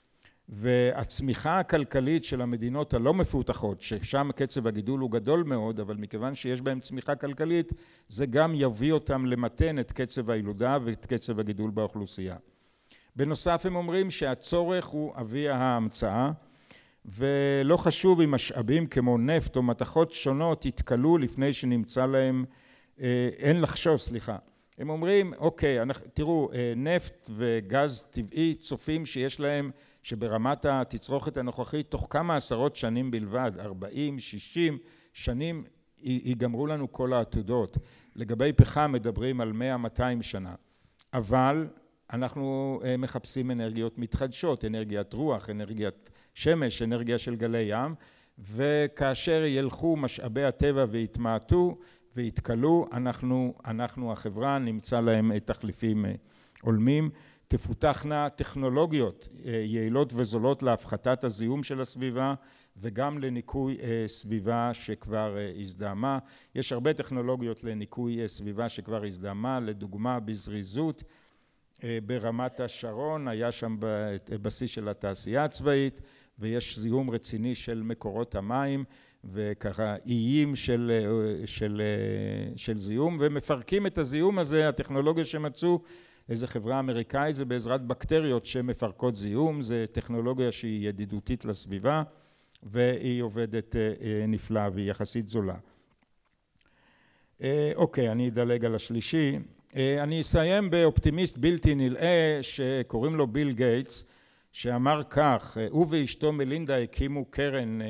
והצמיחה הכלכלית של המדינות הלא מפותחות, ששם קצב הגידול הוא גדול מאוד, אבל מכיוון שיש בהם צמיחה כלכלית, זה גם יביא אותם למתן את קצב הילודה ואת קצב הגידול באוכלוסייה. בנוסף הם אומרים שהצורך הוא אבי ההמצאה, ולא חשוב אם משאבים כמו נפט או מתכות שונות יתקלו לפני שנמצא להם, אה, אין לחשוש, סליחה. הם אומרים, אוקיי, אנחנו, תראו, נפט וגז טבעי צופים שיש להם, שברמת התצרוכת הנוכחית, תוך כמה עשרות שנים בלבד, ארבעים, שישים שנים, ייגמרו לנו כל העתודות. לגבי פחם מדברים על מאה מאתיים שנה. אבל אנחנו מחפשים אנרגיות מתחדשות, אנרגיית רוח, אנרגיית שמש, אנרגיה של גלי ים, וכאשר ילכו משאבי הטבע ויתמעטו, והתקלו, אנחנו, אנחנו החברה נמצא להם תחליפים הולמים. תפותחנה טכנולוגיות יעילות וזולות להפחתת הזיהום של הסביבה וגם לניקוי סביבה שכבר הזדהמה. יש הרבה טכנולוגיות לניקוי סביבה שכבר הזדהמה, לדוגמה בזריזות ברמת השרון, היה שם בסיס של התעשייה הצבאית, ויש זיהום רציני של מקורות המים, וככה איים של, של, של זיהום, ומפרקים את הזיהום הזה, הטכנולוגיה שמצאו, איזו חברה אמריקאית, זה בעזרת בקטריות שמפרקות זיהום, זה טכנולוגיה שהיא ידידותית לסביבה, והיא עובדת נפלא והיא יחסית זולה. אוקיי, אני אדלג על השלישי. אני אסיים באופטימיסט בלתי נלאה שקוראים לו ביל גייטס, שאמר כך, הוא ואשתו מלינדה הקימו קרן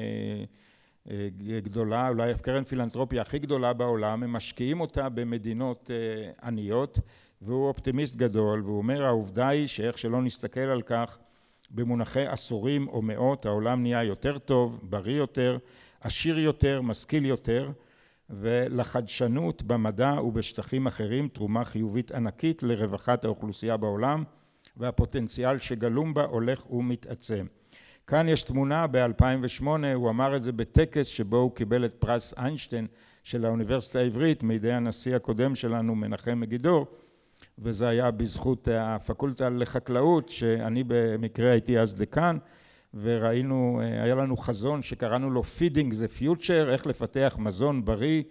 גדולה, אולי קרן פילנתרופיה הכי גדולה בעולם, הם משקיעים אותה במדינות עניות, והוא אופטימיסט גדול, והוא אומר העובדה היא שאיך שלא נסתכל על כך, במונחי עשורים או מאות העולם נהיה יותר טוב, בריא יותר, עשיר יותר, משכיל יותר, ולחדשנות במדע ובשטחים אחרים תרומה חיובית ענקית לרווחת האוכלוסייה בעולם, והפוטנציאל שגלום בה הולך ומתעצם. כאן יש תמונה ב-אלפיים ושמונה, הוא אמר את זה בטקס שבו הוא קיבל את פרס איינשטיין של האוניברסיטה העברית מידי הנשיא הקודם שלנו מנחם מגידור, וזה היה בזכות הפקולטה לחקלאות שאני במקרה הייתי אז דקן, וראינו, היה לנו חזון שקראנו לו Feeding the Future, איך לפתח מזון בריא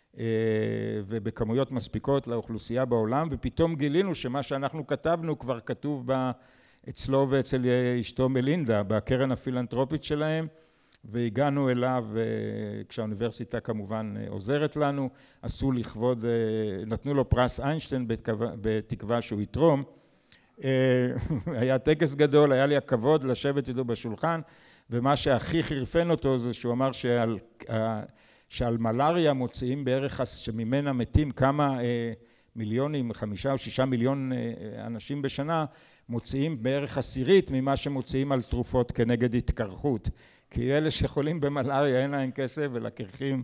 ובכמויות מספיקות לאוכלוסייה בעולם, ופתאום גילינו שמה שאנחנו כתבנו כבר כתוב בה אצלו ואצל אשתו מלינדה בקרן הפילנתרופית שלהם, והגענו אליו כשהאוניברסיטה כמובן עוזרת לנו, עשו לכבוד, נתנו לו פרס איינשטיין בתקווה שהוא יתרום. היה טקס גדול, היה לי הכבוד לשבת איתו בשולחן, ומה שהכי חרפן אותו זה שהוא אמר שעל, שעל מלריה מוציאים בערך, שממנה מתים כמה מיליונים, חמישה או שישה מיליון אנשים בשנה, מוציאים בערך עשירית ממה שמוציאים על תרופות כנגד התקרחות. כי אלה שחולים במלריה אין להם כסף, ולקרחים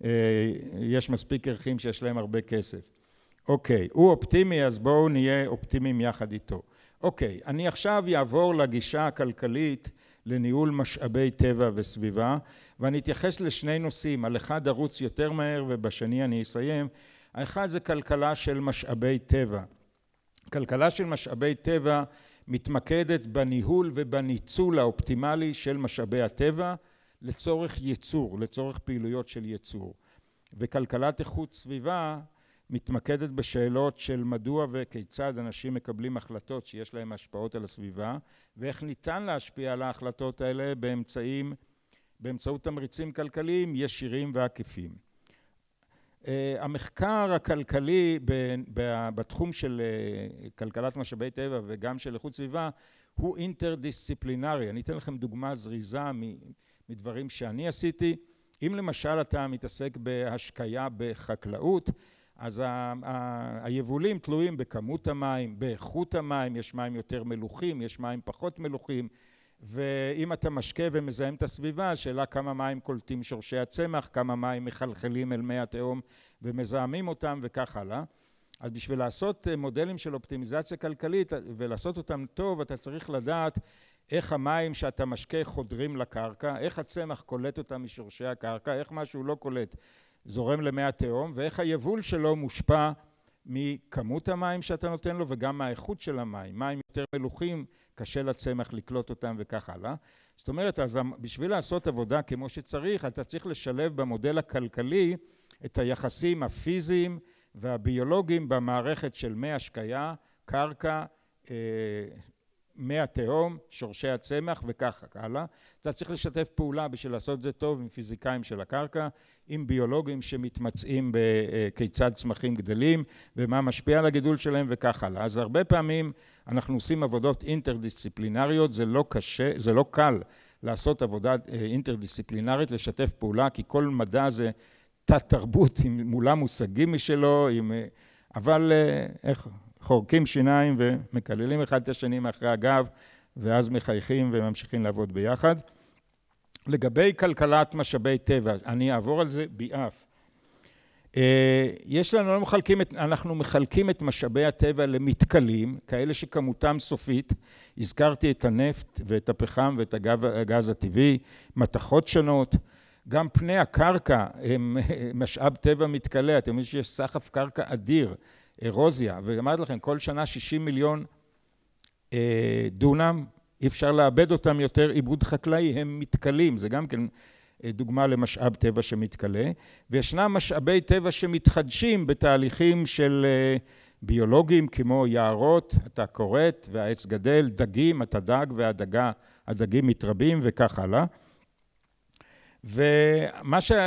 יש מספיק קרחים שיש להם הרבה כסף. אוקיי, הוא אופטימי, אז בואו נהיה אופטימיים יחד איתו. אוקיי, אני עכשיו אעבור לגישה הכלכלית לניהול משאבי טבע וסביבה, ואני אתייחס לשני נושאים, על אחד ארוץ יותר מהר ובשני אני אסיים. האחד זה כלכלה של משאבי טבע. כלכלה של משאבי טבע מתמקדת בניהול ובניצול האופטימלי של משאבי הטבע לצורך ייצור, לצורך פעילויות של ייצור. וכלכלת איכות סביבה מתמקדת בשאלות של מדוע וכיצד אנשים מקבלים החלטות שיש להם השפעות על הסביבה, ואיך ניתן להשפיע על ההחלטות האלה באמצעים, באמצעות תמריצים כלכליים ישירים ועקיפים. המחקר הכלכלי בתחום של כלכלת משאבי טבע וגם של איכות סביבה הוא אינטרדיסציפלינרי. אני אתן לכם דוגמה זריזה מדברים שאני עשיתי. אם למשל אתה מתעסק בהשקיה בחקלאות, אז היבולים תלויים בכמות המים, באיכות המים, יש מים יותר מלוחים, יש מים פחות מלוחים, ואם אתה משקה ומזהם את הסביבה, השאלה כמה מים קולטים שורשי הצמח, כמה מים מחלחלים אל מי התהום ומזהמים אותם וכך הלאה. אז בשביל לעשות מודלים של אופטימיזציה כלכלית ולעשות אותם טוב, אתה צריך לדעת איך המים שאתה משקה חודרים לקרקע, איך הצמח קולט אותם משורשי הקרקע, איך משהו לא קולט זורם למי התהום, ואיך היבול שלו מושפע מכמות המים שאתה נותן לו וגם מהאיכות של המים. מים יותר מלוחים, קשה לצמח לקלוט אותם וכך הלאה. זאת אומרת, אז בשביל לעשות עבודה כמו שצריך, אתה צריך לשלב במודל הכלכלי את היחסים הפיזיים והביולוגיים במערכת של מי השקיה, קרקע, מי התהום, שורשי הצמח וכך הלאה. אתה צריך לשתף פעולה בשביל לעשות זה טוב עם פיזיקאים של הקרקע, עם ביולוגים שמתמצאים בכיצד צמחים גדלים ומה משפיע על הגידול שלהם וכך הלאה. אז הרבה פעמים אנחנו עושים עבודות אינטרדיסציפלינריות, זה לא קשה, זה לא קל לעשות עבודה אינטרדיסציפלינרית, לשתף פעולה, כי כל מדע זה תת תרבות עם מולה מושגים משלו, עם, אבל איך חורקים שיניים ומקללים אחד את השני מאחרי הגב, ואז מחייכים וממשיכים לעבוד ביחד. לגבי כלכלת משאבי טבע, אני אעבור על זה ביעף. יש לנו, מחלקים את, אנחנו מחלקים את משאבי הטבע למתכלים, כאלה שכמותם סופית, הזכרתי את הנפט ואת הפחם ואת הגז הטבעי, מתכות שונות, גם פני הקרקע הם משאב טבע מתכלה, אתם יודעים שיש סחף קרקע אדיר, אירוזיה, ואמרתי לכם, כל שנה שישים מיליון אה, דונם, אי אפשר לאבד אותם יותר, עיבוד חקלאי, הם מתכלים, זה גם כן דוגמה למשאב טבע שמתכלה, וישנם משאבי טבע שמתחדשים בתהליכים של ביולוגיים, כמו יערות, אתה כורת והעץ גדל, דגים, אתה דג והדגה, הדגים מתרבים וכך הלאה. ומה ש...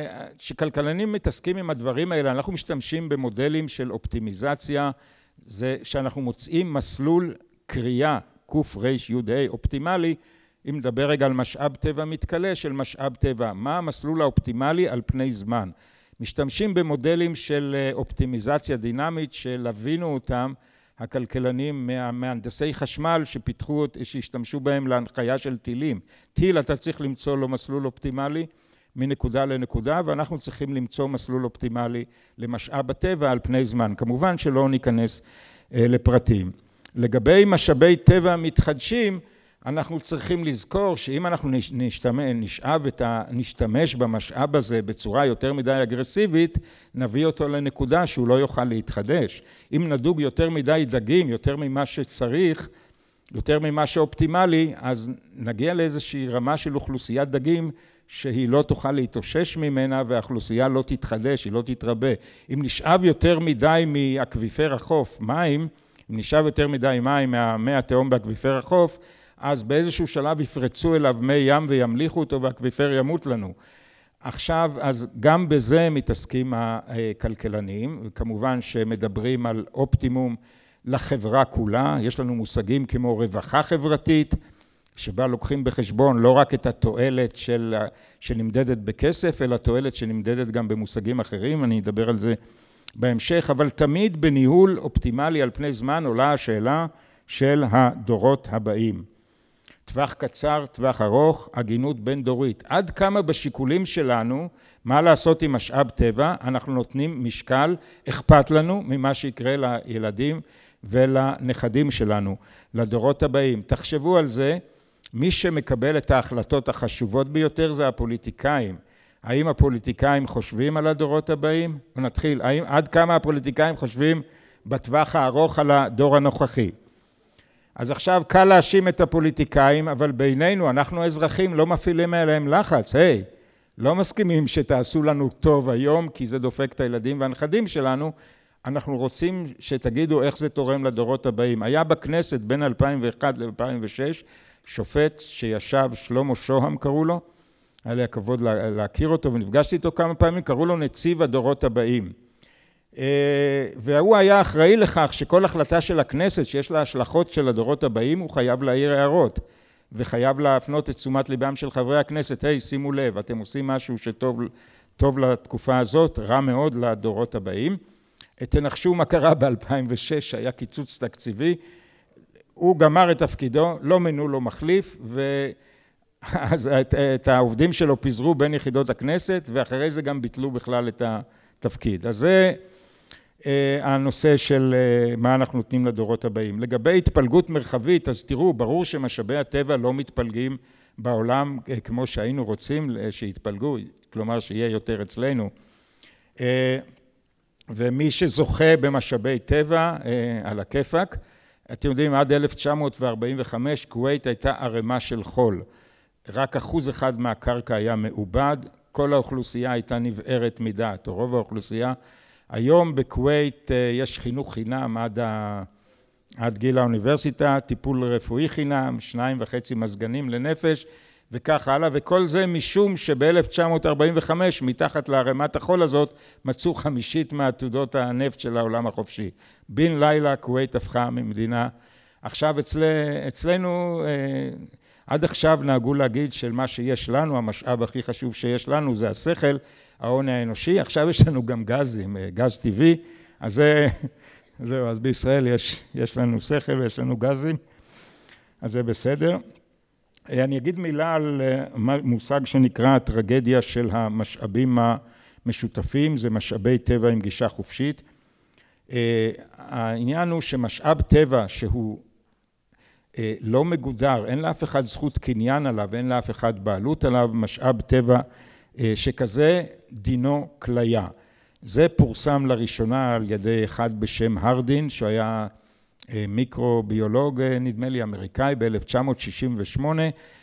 שכלכלנים מתעסקים עם הדברים האלה, אנחנו משתמשים במודלים של אופטימיזציה, זה שאנחנו מוצאים מסלול קריאה, קוף ריש י' אופטימלי, אם נדבר רגע על משאב טבע מתכלה של משאב טבע, מה המסלול האופטימלי על פני זמן? משתמשים במודלים של אופטימיזציה דינמית שלווינו אותם הכלכלנים מהמהנדסי חשמל שפיתחו, שהשתמשו בהם להנחיה של טילים. טיל אתה צריך למצוא לו מסלול אופטימלי מנקודה לנקודה, ואנחנו צריכים למצוא מסלול אופטימלי למשאב הטבע על פני זמן. כמובן שלא ניכנס אה, לפרטים. לגבי משאבי טבע מתחדשים, אנחנו צריכים לזכור שאם אנחנו נשתמש, נשאב את ה, נשתמש במשאב הזה בצורה יותר מדי אגרסיבית, נביא אותו לנקודה שהוא לא יוכל להתחדש. אם נדוג יותר מדי דגים, יותר ממה שצריך, יותר ממה שאופטימלי, אז נגיע לאיזושהי רמה של אוכלוסיית דגים שהיא לא תוכל להתאושש ממנה והאוכלוסייה לא תתחדש, היא לא תתרבה. אם נשאב יותר מדי מאקוויפר החוף מים, אם נשאב יותר מדי מים מהמי התהום באקוויפר החוף, אז באיזשהו שלב יפרצו אליו מי ים וימליכו אותו והאקוויפר ימות לנו. עכשיו, אז גם בזה מתעסקים הכלכלנים, וכמובן שמדברים על אופטימום לחברה כולה, יש לנו מושגים כמו רווחה חברתית, שבה לוקחים בחשבון לא רק את התועלת של, שנמדדת בכסף, אלא תועלת שנמדדת גם במושגים אחרים, אני אדבר על זה בהמשך, אבל תמיד בניהול אופטימלי על פני זמן עולה השאלה של הדורות הבאים. טווח קצר, טווח ארוך, הגינות בין דורית. עד כמה בשיקולים שלנו, מה לעשות עם משאב טבע, אנחנו נותנים משקל, אכפת לנו ממה שיקרה לילדים ולנכדים שלנו, לדורות הבאים. תחשבו על זה, מי שמקבל את ההחלטות החשובות ביותר זה הפוליטיקאים. האם הפוליטיקאים חושבים על הדורות הבאים? נתחיל, האם, עד כמה הפוליטיקאים חושבים בטווח הארוך על הדור הנוכחי? אז עכשיו קל להאשים את הפוליטיקאים, אבל בינינו, אנחנו האזרחים לא מפעילים עליהם לחץ. היי, לא מסכימים שתעשו לנו טוב היום, כי זה דופק את הילדים והנכדים שלנו. אנחנו רוצים שתגידו איך זה תורם לדורות הבאים. היה בכנסת בין אלפיים ואחת ל-אלפיים ושש, שופט שישב, שלמה שוהם קראו לו, היה לי הכבוד להכיר אותו, ונפגשתי איתו כמה פעמים, קראו לו נציב הדורות הבאים. והוא היה אחראי לכך שכל החלטה של הכנסת שיש לה השלכות של הדורות הבאים, הוא חייב להעיר הערות, וחייב להפנות את תשומת ליבם של חברי הכנסת, היי, שימו לב, אתם עושים משהו שטוב טוב לתקופה הזאת, רע מאוד לדורות הבאים. תנחשו מה קרה ב-אלפיים ושש, היה קיצוץ תקציבי, הוא גמר את תפקידו, לא מינו לו מחליף, ואז את, את העובדים שלו פיזרו בין יחידות הכנסת, ואחרי זה גם ביטלו בכלל את התפקיד. אז זה הנושא של מה אנחנו נותנים לדורות הבאים. לגבי התפלגות מרחבית, אז תראו, ברור שמשאבי הטבע לא מתפלגים בעולם כמו שהיינו רוצים שיתפלגו, כלומר שיהיה יותר אצלנו. ומי שזוכה במשאבי טבע על הכיפק, אתם יודעים, עד אלף תשע מאות ארבעים וחמש כווית הייתה ערימה של חול. רק אחוז אחד מהקרקע היה מעובד, כל האוכלוסייה הייתה נבערת מדעת, או רוב האוכלוסייה. היום בכווית יש חינוך חינם עד, ה... עד גיל האוניברסיטה, טיפול רפואי חינם, שניים וחצי מזגנים לנפש, וכך הלאה, וכל זה משום שב-אלף תשע מאות ארבעים וחמש, מתחת לערימת החול הזאת, מצאו חמישית מעתודות הנפט של העולם החופשי. בן לילה כווית הפכה ממדינה. עכשיו אצל... אצלנו, עד עכשיו נהגו להגיד של מה שיש לנו, המשאב הכי חשוב שיש לנו זה השכל, ההון האנושי. עכשיו יש לנו גם גזים, גז טבעי, אז זה... זהו, אז בישראל יש, יש לנו שכל ויש לנו גזים, אז זה בסדר. אני אגיד מילה על מושג שנקרא הטרגדיה של המשאבים משותפים, זה משאבי טבע עם גישה חופשית. העניין הוא שמשאב טבע שהוא לא מגודר, אין לאף אחד זכות קניין עליו, אין לאף אחד בעלות עליו, משאב טבע שכזה דינו כליה. זה פורסם לראשונה על ידי אחד בשם הרדין, שהיה מיקרוביולוג, נדמה לי אמריקאי, ב-אלף תשע מאות שישים ושמונה,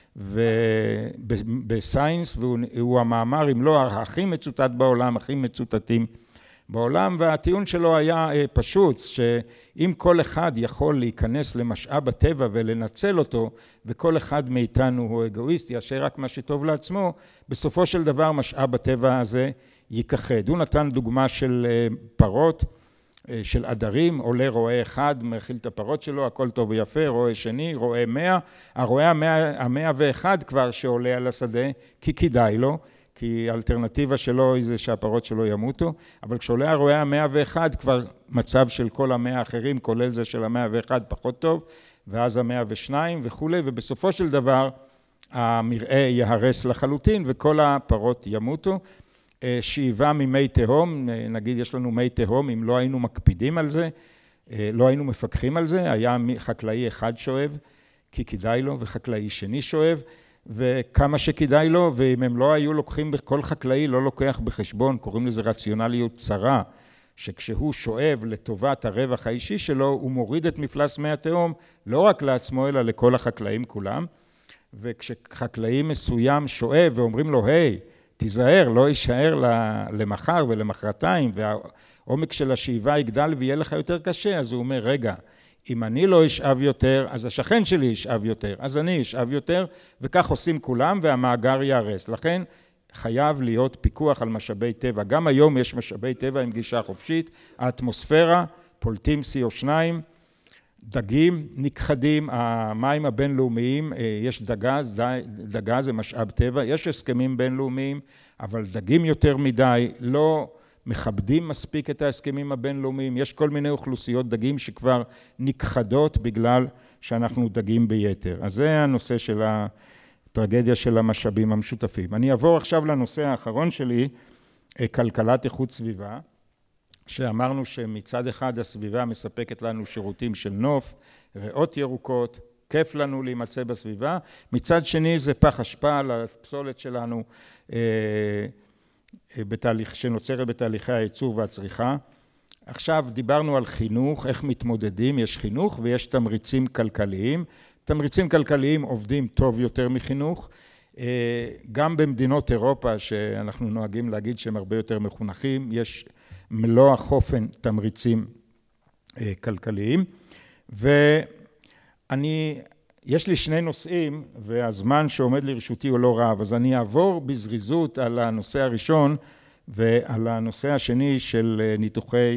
ובסיינס, והוא המאמר, אם לא הכי מצוטט בעולם, הכי מצוטטים בעולם, והטיעון שלו היה פשוט, שאם כל אחד יכול להיכנס למשאב הטבע ולנצל אותו, וכל אחד מאיתנו הוא אגואיסט, יעשה רק מה שטוב לעצמו, בסופו של דבר משאב הטבע הזה ייכחד. הוא נתן דוגמה של פרות, של עדרים, עולה רועה אחד, מאכיל את הפרות שלו, הכל טוב ויפה, רועה שני, רועה מאה, הרועה המאה, המאה ואחד כבר שעולה על השדה, כי כדאי לו, כי האלטרנטיבה שלו היא זה שהפרות שלו ימותו, אבל כשעולה הרועה המאה ואחד כבר מצב של כל המאה האחרים, כולל זה של המאה ואחד פחות טוב, ואז המאה ושניים וכו', ובסופו של דבר המרעה יהרס לחלוטין וכל הפרות ימותו. שאיבה ממי תהום, נגיד יש לנו מי תהום, אם לא היינו מקפידים על זה, לא היינו מפקחים על זה, היה חקלאי אחד שואב, כי כדאי לו, וחקלאי שני שואב, וכמה שכדאי לו, ואם הם לא היו לוקחים, כל חקלאי לא לוקח בחשבון, קוראים לזה רציונליות צרה, שכשהוא שואב לטובת הרווח האישי שלו, הוא מוריד את מפלס מי התהום, לא רק לעצמו, אלא לכל החקלאים כולם, וכשחקלאי מסוים שואב ואומרים לו, היי, תיזהר, לא יישאר למחר ולמחרתיים, והעומק של השאיבה יגדל ויהיה לך יותר קשה, אז הוא אומר, רגע, אם אני לא אשאב יותר, אז השכן שלי ישאב יותר, אז אני אשאב יותר, וכך עושים כולם, והמאגר יהרס. לכן חייב להיות פיקוח על משאבי טבע. גם היום יש משאבי טבע עם גישה חופשית, האטמוספירה, פולטים סי או שתיים, דגים, נכחדים, המים הבינלאומיים, יש דגז, דגז זה משאב טבע, יש הסכמים בינלאומיים, אבל דגים יותר מדי, לא מכבדים מספיק את ההסכמים הבינלאומיים, יש כל מיני אוכלוסיות דגים שכבר נכחדות בגלל שאנחנו דגים ביתר. אז זה הנושא של הטרגדיה של המשאבים המשותפים. אני אעבור עכשיו לנושא האחרון שלי, כלכלת איכות סביבה. שאמרנו שמצד אחד הסביבה מספקת לנו שירותים של נוף, ריאות ירוקות, כיף לנו להימצא בסביבה, מצד שני זה פח אשפה על הפסולת שלנו אה, בתהליך, שנוצרת בתהליכי הייצור והצריכה. עכשיו דיברנו על חינוך, איך מתמודדים, יש חינוך ויש תמריצים כלכליים, תמריצים כלכליים עובדים טוב יותר מחינוך, אה, גם במדינות אירופה שאנחנו נוהגים להגיד שהם הרבה יותר מחונכים, יש מלוא החופן תמריצים כלכליים, ואני, יש לי שני נושאים, והזמן שעומד לרשותי הוא לא רב, אז אני אעבור בזריזות על הנושא הראשון, ועל הנושא השני של ניתוחי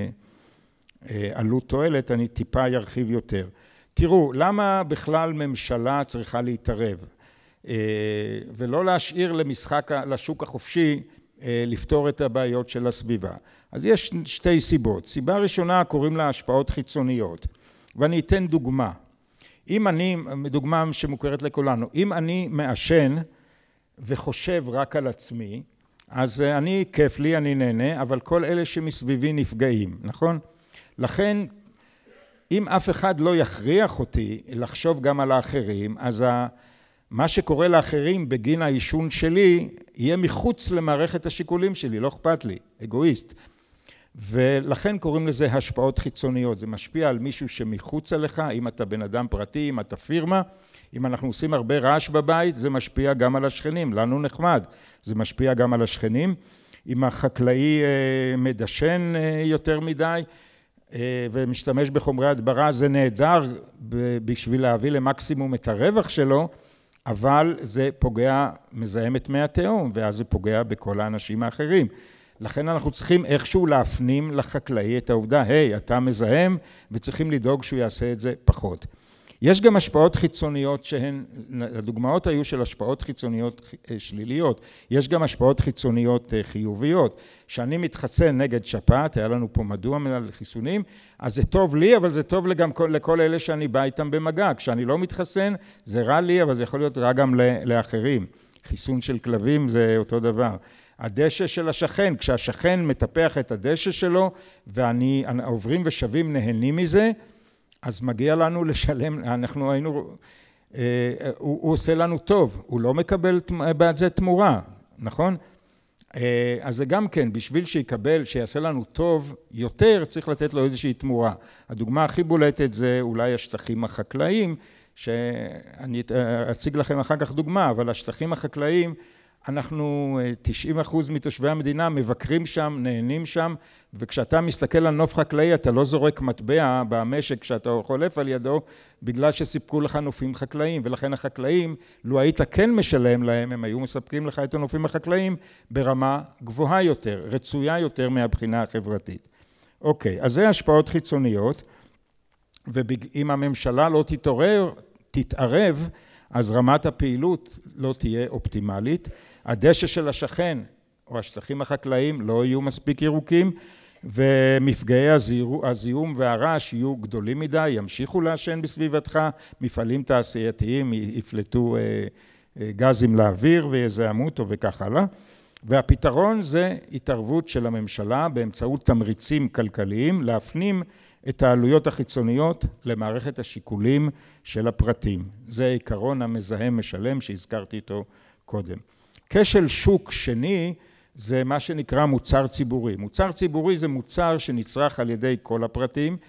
עלות תועלת, אני טיפה ירחיב יותר. תראו, למה בכלל ממשלה צריכה להתערב, ולא להשאיר למשחק, לשוק החופשי, לפתור את הבעיות של הסביבה. אז יש שתי סיבות. סיבה ראשונה קוראים לה השפעות חיצוניות, ואני אתן דוגמה. אם אני, דוגמה שמוכרת לכולנו, אם אני מעשן וחושב רק על עצמי, אז אני, כיף לי, אני נהנה, אבל כל אלה שמסביבי נפגעים, נכון? לכן, אם אף אחד לא יכריח אותי לחשוב גם על האחרים, אז ה... מה שקורה לאחרים בגין העישון שלי, יהיה מחוץ למערכת השיקולים שלי, לא אכפת לי, אגואיסט. ולכן קוראים לזה השפעות חיצוניות, זה משפיע על מישהו שמחוץ אליך, אם אתה בן אדם פרטי, אם אתה פירמה, אם אנחנו עושים הרבה רעש בבית, זה משפיע גם על השכנים, לנו נחמד, זה משפיע גם על השכנים. אם החקלאי מדשן יותר מדי, ומשתמש בחומרי הדברה, זה נהדר בשביל להביא למקסימום את הרווח שלו, אבל זה פוגע, מזהם את מי התהום, ואז זה פוגע בכל האנשים האחרים. לכן אנחנו צריכים איכשהו להפנים לחקלאי את העובדה, היי, אתה מזהם, וצריכים לדאוג שהוא יעשה את זה פחות. יש גם השפעות חיצוניות שהן, הדוגמאות היו של השפעות חיצוניות שליליות, יש גם השפעות חיצוניות חיוביות. שאני מתחסן נגד שפעת, היה לנו פה מדוע על חיסונים, אז זה טוב לי, אבל זה טוב גם לכל אלה שאני בא איתם במגע. כשאני לא מתחסן, זה רע לי, אבל זה יכול להיות רע גם לאחרים. חיסון של כלבים זה אותו דבר. הדשא של השכן, כשהשכן מטפח את הדשא שלו, ואני, עוברים ושבים נהנים מזה, אז מגיע לנו לשלם, אנחנו היינו, הוא, הוא עושה לנו טוב, הוא לא מקבל בעד זה תמורה, נכון? אז זה גם כן, בשביל שיקבל, שיעשה לנו טוב יותר, צריך לתת לו איזושהי תמורה. הדוגמה הכי בולטת זה אולי השטחים החקלאיים, שאני אציג לכם אחר כך דוגמה, אבל השטחים החקלאיים, אנחנו תשעים אחוז מתושבי המדינה מבקרים שם, נהנים שם, וכשאתה מסתכל על נוף חקלאי, אתה לא זורק מטבע במשק כשאתה חולף על ידו, בגלל שסיפקו לך נופים חקלאיים, ולכן החקלאים, לו היית כן משלם להם, הם היו מספקים לך את הנופים החקלאיים ברמה גבוהה יותר, רצויה יותר מהבחינה החברתית. אוקיי, אז זה השפעות חיצוניות, ואם הממשלה לא תתעורר, תתערב, אז רמת הפעילות לא תהיה אופטימלית. הדשא של השכן או השטחים החקלאיים לא יהיו מספיק ירוקים, ומפגעי הזיהום והרעש יהיו גדולים מדי, ימשיכו לעשן בסביבתך, מפעלים תעשייתיים יפלטו גזים לאוויר ויזהמו אותו וכך הלאה. והפתרון זה התערבות של הממשלה באמצעות תמריצים כלכליים, להפנים את העלויות החיצוניות למערכת השיקולים של הפרטים. זה עיקרון המזהם משלם שהזכרתי אותו קודם. כשל שוק שני זה מה שנקרא מוצר ציבורי. מוצר ציבורי זה מוצר שנצרך על ידי כל הפרטים,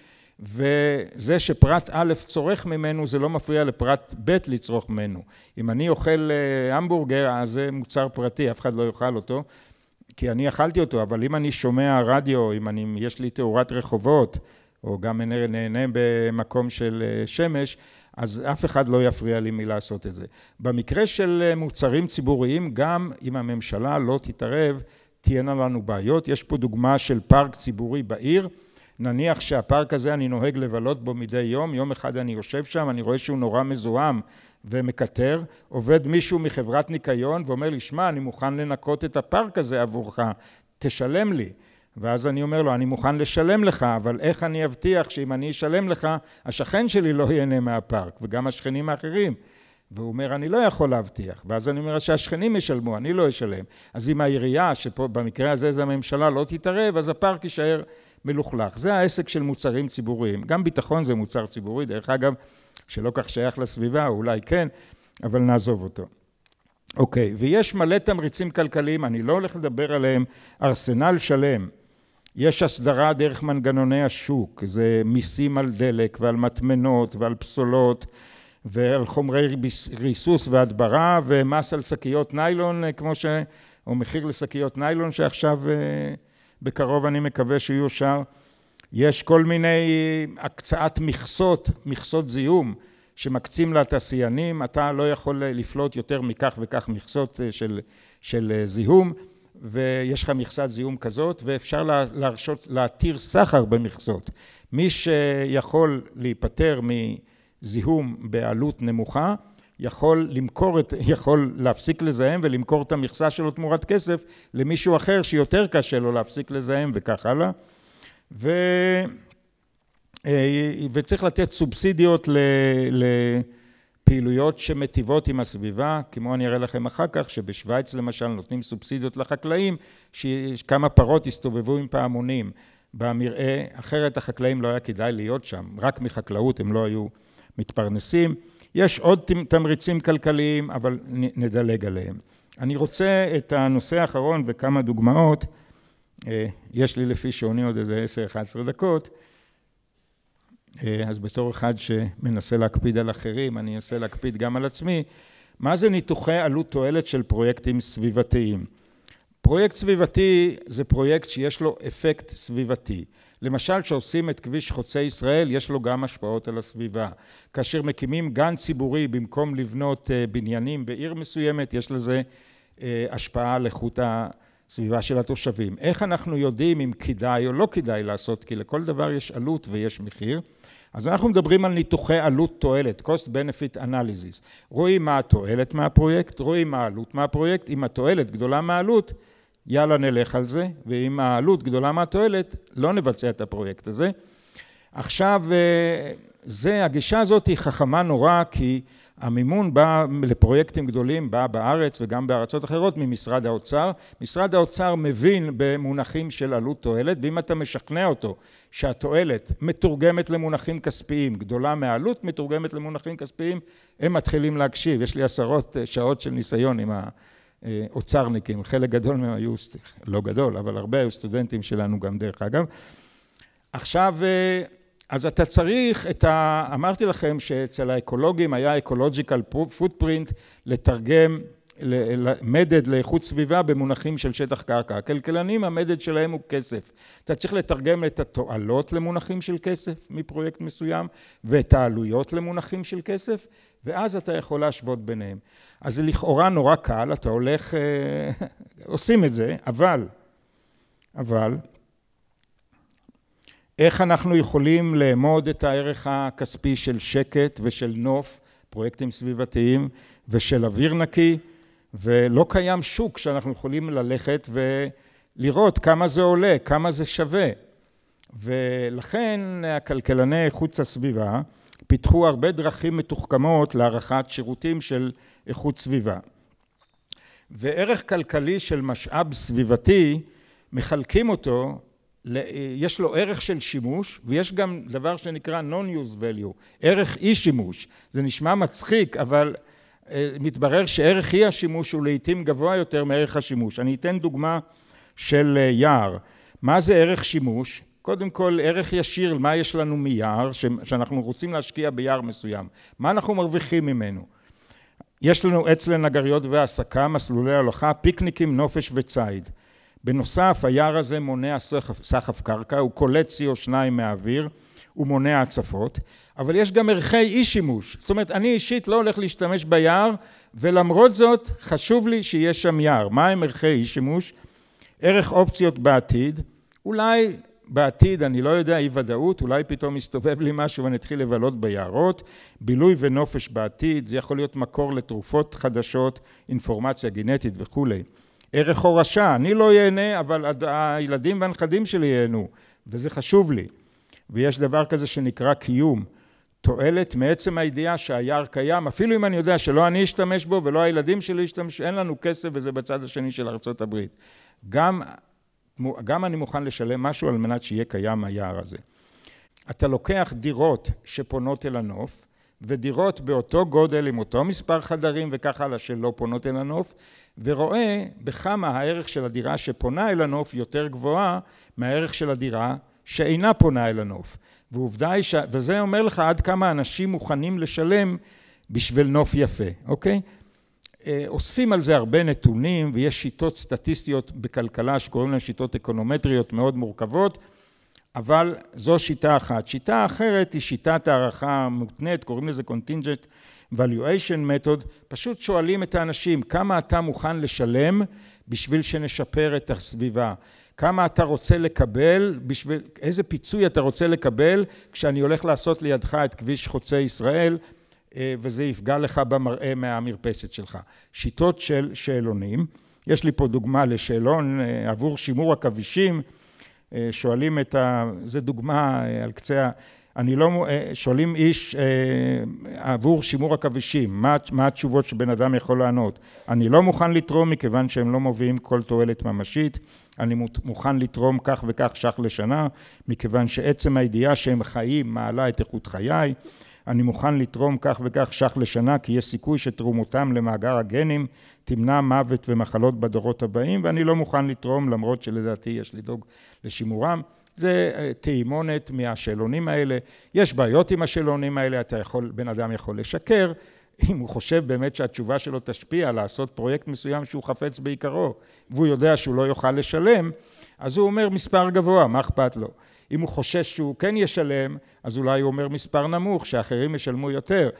וזה שפרט א' צורך ממנו זה לא מפריע לפרט ב' לצרוך ממנו. אם אני אוכל המבורגר, אז זה מוצר פרטי, אף אחד לא יאכל אותו, כי אני אכלתי אותו, אבל אם אני שומע רדיו, אם אני, יש לי תאורת רחובות, או גם נהנה במקום של שמש, אז אף אחד לא יפריע לי מלעשות את זה. במקרה של מוצרים ציבוריים, גם אם הממשלה לא תתערב, תהיינה לנו בעיות. יש פה דוגמה של פארק ציבורי בעיר, נניח שהפארק הזה אני נוהג לבלות בו מדי יום, יום אחד אני יושב שם, אני רואה שהוא נורא מזוהם ומקטר, עובד מישהו מחברת ניקיון ואומר לי, שמע, אני מוכן לנקות את הפארק הזה עבורך, תשלם לי. ואז אני אומר לו, אני מוכן לשלם לך, אבל איך אני אבטיח שאם אני אשלם לך, השכן שלי לא ייהנה מהפארק, וגם השכנים האחרים. והוא אומר, אני לא יכול להבטיח. ואז אני אומר, שהשכנים ישלמו, אני לא אשלם. אז אם העירייה, שפה במקרה הזה זה הממשלה, לא תתערב, אז הפארק יישאר מלוכלך. זה העסק של מוצרים ציבוריים. גם ביטחון זה מוצר ציבורי, דרך אגב, שלא כך שייך לסביבה, אולי כן, אבל נעזוב אותו. אוקיי, ויש מלא תמריצים כלכליים, אני לא הולך לדבר עליהם, ארסנל שלם. יש הסדרה דרך מנגנוני השוק, זה מיסים על דלק ועל מטמנות ועל פסולות ועל חומרי ריסוס והדברה ומס על שקיות ניילון, כמו ש... או מחיר לשקיות ניילון שעכשיו בקרוב אני מקווה שיאושר. יש כל מיני הקצאת מכסות, מכסות זיהום שמקצים לתעשיינים, אתה לא יכול לפלוט יותר מכך וכך מכסות של, של זיהום, ויש לך מכסת זיהום כזאת, ואפשר להרשות, להתיר סחר במכסות. מי שיכול להיפטר מזיהום בעלות נמוכה, יכול למכור את, יכול להפסיק לזהם ולמכור את המכסה שלו תמורת כסף למישהו אחר שיותר קשה לו להפסיק לזהם וכך הלאה. ו... וצריך לתת סובסידיות ל... לפעילויות שמטיבות עם הסביבה, כמו אני אראה לכם אחר כך, שבשוויץ למשל נותנים סובסידיות לחקלאים, שכמה פרות הסתובבו עם פעמונים במרעה, אחרת החקלאים לא היה כדאי להיות שם, רק מחקלאות הם לא היו מתפרנסים. יש עוד תמריצים כלכליים, אבל נדלג עליהם. אני רוצה את הנושא האחרון וכמה דוגמאות, יש לי לפי שעוני עוד איזה עשר עד אחת עשרה דקות, אז בתור אחד שמנסה להקפיד על אחרים, אני אנסה להקפיד גם על עצמי, מה זה ניתוחי עלות תועלת של פרויקטים סביבתיים? פרויקט סביבתי זה פרויקט שיש לו אפקט סביבתי. למשל, שעושים את כביש חוצה ישראל, יש לו גם השפעות על הסביבה. כאשר מקימים גן ציבורי במקום לבנות בניינים בעיר מסוימת, יש לזה השפעה על איכות הסביבה של התושבים. איך אנחנו יודעים אם כדאי או לא כדאי לעשות? כי לכל דבר יש עלות ויש מחיר. אז אנחנו מדברים על ניתוחי עלות תועלת, cost benefit analysis. רואים מה התועלת מהפרויקט, רואים מה העלות מהפרויקט. אם התועלת גדולה מהעלות, יאללה נלך על זה, ואם העלות גדולה מהתועלת, לא נבצע את הפרויקט הזה. עכשיו, זה, הגישה הזאת היא חכמה נורא, כי המימון בא לפרויקטים גדולים, בא בארץ וגם בארצות אחרות ממשרד האוצר. משרד האוצר מבין במונחים של עלות תועלת, ואם אתה משכנע אותו שהתועלת מתורגמת למונחים כספיים, גדולה מהעלות מתורגמת למונחים כספיים, הם מתחילים להקשיב. יש לי עשרות שעות של ניסיון עם האוצרניקים, חלק גדול מהם היו, לא גדול, אבל הרבה היו סטודנטים שלנו גם דרך אגב. עכשיו, אז אתה צריך את ה... אמרתי לכם שאצל האקולוגים היה אקולוג'יקל פוטפרינט לתרגם מדד לאיכות סביבה במונחים של שטח קרקע. הכלכלנים, המדד שלהם הוא כסף. אתה צריך לתרגם את התועלות למונחים של כסף מפרויקט מסוים, ואת העלויות למונחים של כסף, ואז אתה יכול להשוות ביניהם. אז זה לכאורה נורא קל, אתה הולך... עושים את זה, אבל... אבל... איך אנחנו יכולים לאמוד את הערך הכספי של שקט ושל נוף, פרויקטים סביבתיים, ושל אוויר נקי, ולא קיים שוק שאנחנו יכולים ללכת ולראות כמה זה עולה, כמה זה שווה. ולכן הכלכלני איכות הסביבה פיתחו הרבה דרכים מתוחכמות להערכת שירותים של איכות סביבה. וערך כלכלי של משאב סביבתי, מחלקים אותו, יש לו ערך של שימוש, ויש גם דבר שנקרא non-use value, ערך אי שימוש. זה נשמע מצחיק, אבל מתברר שערך אי השימוש הוא לעתים גבוה יותר מערך השימוש. אני אתן דוגמה של יער. מה זה ערך שימוש? קודם כל, ערך ישיר, מה יש לנו מיער, שאנחנו רוצים להשקיע ביער מסוים. מה אנחנו מרוויחים ממנו? יש לנו עץ לנגריות והעסקה, מסלולי הולכה, פיקניקים, נופש וציד. בנוסף, היער הזה מונע סחף, סחף קרקע, הוא קולט סי או שתיים מהאוויר, הוא מונע הצפות, אבל יש גם ערכי אי שימוש. זאת אומרת, אני אישית לא הולך להשתמש ביער, ולמרות זאת חשוב לי שיש שם יער. מה הם ערכי אי שימוש? ערך אופציות בעתיד, אולי בעתיד, אני לא יודע, אי ודאות, אולי פתאום מסתובב לי משהו ואני אתחיל לבלות ביערות, בילוי ונופש בעתיד, זה יכול להיות מקור לתרופות חדשות, אינפורמציה גנטית וכו'. ערך הורשה, אני לא ייהנה, אבל הילדים והנכדים שלי ייהנו, וזה חשוב לי. ויש דבר כזה שנקרא קיום, תועלת מעצם הידיעה שהיער קיים, אפילו אם אני יודע שלא אני אשתמש בו ולא הילדים שלי ישתמש, אין לנו כסף וזה בצד השני של ארצות הברית. גם, גם אני מוכן לשלם משהו על מנת שיהיה קיים היער הזה. אתה לוקח דירות שפונות אל הנוף, ודירות באותו גודל עם אותו מספר חדרים וכך הלאה שלא פונות אל הנוף, ורואה בכמה הערך של הדירה שפונה אל הנוף יותר גבוהה מהערך של הדירה שאינה פונה אל הנוף. ועובדה היא, ש... וזה אומר לך עד כמה אנשים מוכנים לשלם בשביל נוף יפה, אוקיי? אוספים על זה הרבה נתונים, ויש שיטות סטטיסטיות בכלכלה שקוראים להן שיטות אקונומטריות מאוד מורכבות, אבל זו שיטה אחת. שיטה אחרת היא שיטת הערכה מותנית, קוראים לזה contingent valuation method, פשוט שואלים את האנשים כמה אתה מוכן לשלם בשביל שנשפר את הסביבה, כמה אתה רוצה לקבל, בשביל, איזה פיצוי אתה רוצה לקבל כשאני הולך לעשות לידך את כביש חוצה ישראל וזה יפגע לך במראה מהמרפסת שלך. שיטות של שאלונים, יש לי פה דוגמה לשאלון עבור שימור הכבישים, שואלים את ה... זה דוגמה על קצה, אני לא... שואלים איש עבור שימור הכבישים, מה, מה התשובות שבן אדם יכול לענות? אני לא מוכן לתרום מכיוון שהם לא מביאים כל תועלת ממשית, אני מוכן לתרום כך וכך שח לשנה, מכיוון שעצם הידיעה שהם חיים מעלה את איכות חיי, אני מוכן לתרום כך וכך שח לשנה, כי יש סיכוי שתרומותם למאגר הגנים תמנע מוות ומחלות בדורות הבאים, ואני לא מוכן לתרום למרות שלדעתי יש לדאוג לשימורם. זה תאימונת מהשאלונים האלה. יש בעיות עם השאלונים האלה, אתה יכול, בן אדם יכול לשקר, אם הוא חושב באמת שהתשובה שלו תשפיע לעשות פרויקט מסוים שהוא חפץ בעיקרו, והוא יודע שהוא לא יוכל לשלם, אז הוא אומר מספר גבוה, מה אכפת לו? אם הוא חושש שהוא כן ישלם, אז אולי הוא אומר מספר נמוך, שאחרים ישלמו יותר,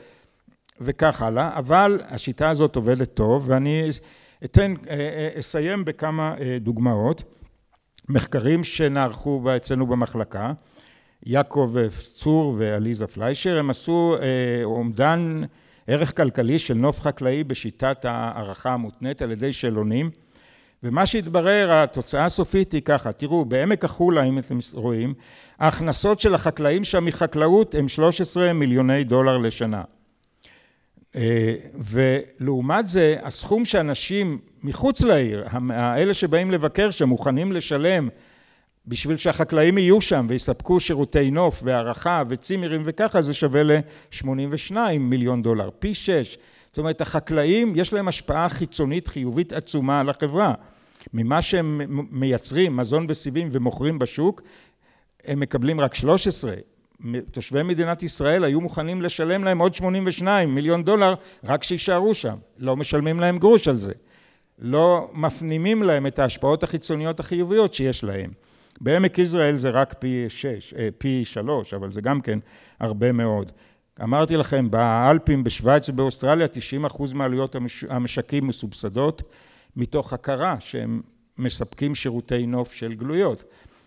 וכך הלאה. אבל השיטה הזאת עובדת טוב, ואני אתן, אסיים בכמה דוגמאות. מחקרים שנערכו אצלנו במחלקה, יעקב צור ועליזה פליישר, הם עשו אומדן ערך כלכלי של נוף חקלאי בשיטת הערכה המותנית על ידי שאלונים, ומה שהתברר, התוצאה הסופית היא ככה, תראו, בעמק החולה, אם אתם רואים, ההכנסות של החקלאים שם מחקלאות הם שלושה עשר מיליוני דולר לשנה. ולעומת זה, הסכום שאנשים מחוץ לעיר, האלה שבאים לבקר שם, מוכנים לשלם בשביל שהחקלאים יהיו שם ויספקו שירותי נוף והערכה וצימרים וככה, זה שווה ל-שמונים ושניים מיליון דולר, פי שש. זאת אומרת, החקלאים יש להם השפעה חיצונית חיובית עצומה על החברה. ממה שהם מייצרים, מזון וסיבים ומוכרים בשוק, הם מקבלים רק שלוש עשרה. תושבי מדינת ישראל היו מוכנים לשלם להם עוד שמונים ושניים מיליון דולר, רק שישארו שם. לא משלמים להם גרוש על זה. לא מפנימים להם את ההשפעות החיצוניות החיוביות שיש להם. בעמק יזרעאל זה רק פי שש, פי שלוש, אבל זה גם כן הרבה מאוד. אמרתי לכם, באלפים, בשוויץ ובאוסטרליה, תשעים אחוז מעלויות המשקים מסובסדות, מתוך הכרה שהם מספקים שירותי נוף של גלויות.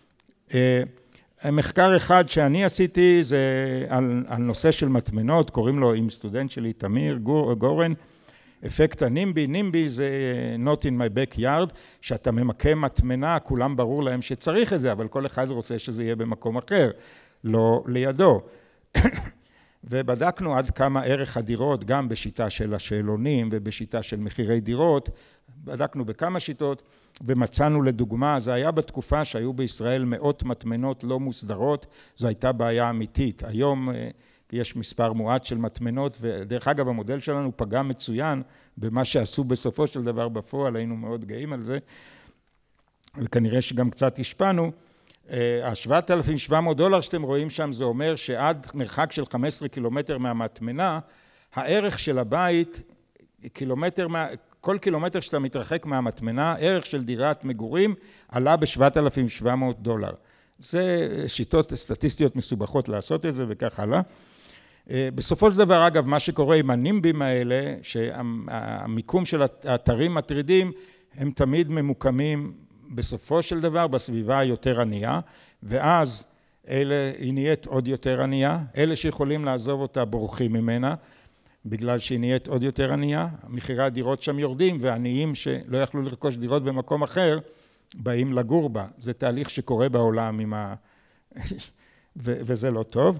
מחקר אחד שאני עשיתי זה על, על נושא של מטמנות, קוראים לו עם סטודנט שלי, תמיר גורן, אפקט הנימבי. נימבי זה not in my backyard, שאתה ממקם מטמנה, כולם ברור להם שצריך את זה, אבל כל אחד רוצה שזה יהיה במקום אחר, לא לידו. ובדקנו עד כמה ערך הדירות, גם בשיטה של השאלונים ובשיטה של מחירי דירות, בדקנו בכמה שיטות ומצאנו לדוגמה, זה היה בתקופה שהיו בישראל מאות מטמנות לא מוסדרות, זו הייתה בעיה אמיתית. היום יש מספר מועט של מטמנות, ודרך אגב המודל שלנו פגע מצוין במה שעשו בסופו של דבר בפועל, היינו מאוד גאים על זה, וכנראה שגם קצת השפענו. ה-שבעת אלפים ושבע מאות דולר שאתם רואים שם, זה אומר שעד מרחק של חמישה עשר קילומטר מהמטמנה, הערך של הבית, קילומטר, כל קילומטר שאתה מתרחק מהמטמנה, ערך של דירת מגורים עלה ב-שבעת אלפים ושבע מאות דולר. זה שיטות סטטיסטיות מסובכות לעשות את זה וכך הלאה. בסופו של דבר, אגב, מה שקורה עם הנימבים האלה, שהמיקום של האתרים מטרידים, הם תמיד ממוקמים בסופו של דבר בסביבה היותר ענייה, ואז אלה היא נהיית עוד יותר ענייה, אלה שיכולים לעזוב אותה בורחים ממנה, בגלל שהיא נהיית עוד יותר ענייה, מחירי הדירות שם יורדים, ועניים שלא יכלו לרכוש דירות במקום אחר, באים לגור בה. זה תהליך שקורה בעולם עם ה... ו- וזה לא טוב.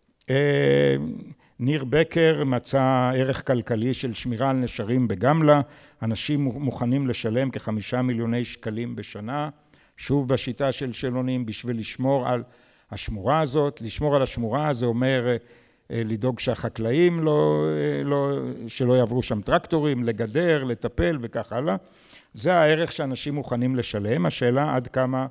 ניר בקר מצא ערך כלכלי של שמירה על נשרים בגמלה, אנשים מוכנים לשלם כחמישה מיליוני שקלים בשנה, שוב בשיטה של שאלונים, בשביל לשמור על השמורה הזאת. לשמור על השמורה זה אומר לדאוג שהחקלאים לא, לא, שלא יעברו שם טרקטורים, לגדר, לטפל וכך הלאה. זה הערך שאנשים מוכנים לשלם. השאלה עד כמה,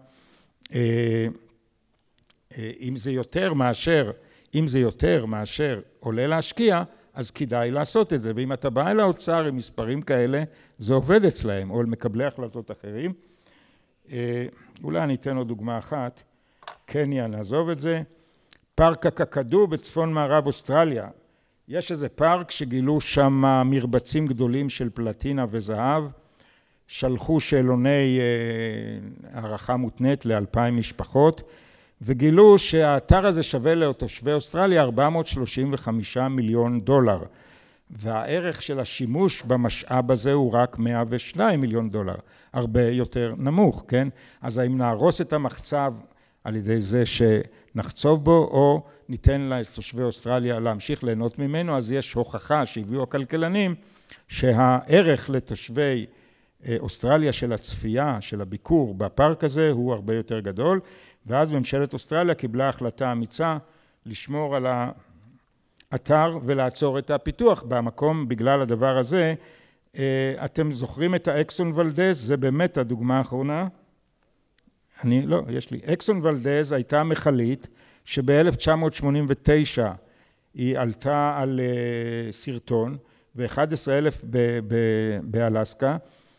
אם זה יותר מאשר, אם זה יותר מאשר עולה להשקיע, אז כדאי לעשות את זה. ואם אתה בא אל האוצר עם מספרים כאלה, זה עובד אצלהם, או למקבלי החלטות אחרים. אולי אני אתן עוד דוגמה אחת. קניה, נעזוב את זה. פארק הקקדו בצפון מערב אוסטרליה. יש איזה פארק שגילו שם מרבצים גדולים של פלטינה וזהב. שלחו שאלוני הערכה מותנית לאלפיים משפחות, וגילו שהאתר הזה שווה לתושבי אוסטרליה ארבע מאות שלושים וחמישה מיליון דולר, והערך של השימוש במשאב הזה הוא רק מאה ושניים מיליון דולר, הרבה יותר נמוך, כן? אז האם נהרוס את המחצב על ידי זה שנחצוב בו, או ניתן לתושבי אוסטרליה להמשיך ליהנות ממנו, אז יש הוכחה שהביאו הכלכלנים, שהערך לתושבי אוסטרליה של הצפייה, של הביקור בפארק הזה, הוא הרבה יותר גדול, ואז ממשלת אוסטרליה קיבלה החלטה אמיצה לשמור על האתר ולעצור את הפיתוח במקום בגלל הדבר הזה. אתם זוכרים את האקסון ולדז? זה באמת הדוגמה האחרונה. אני, לא, יש לי. אקסון ולדז הייתה מכלית שב-אלף תשע מאות שמונים ותשע היא עלתה על סרטון, ו-אחד עשר אלף באלסקה,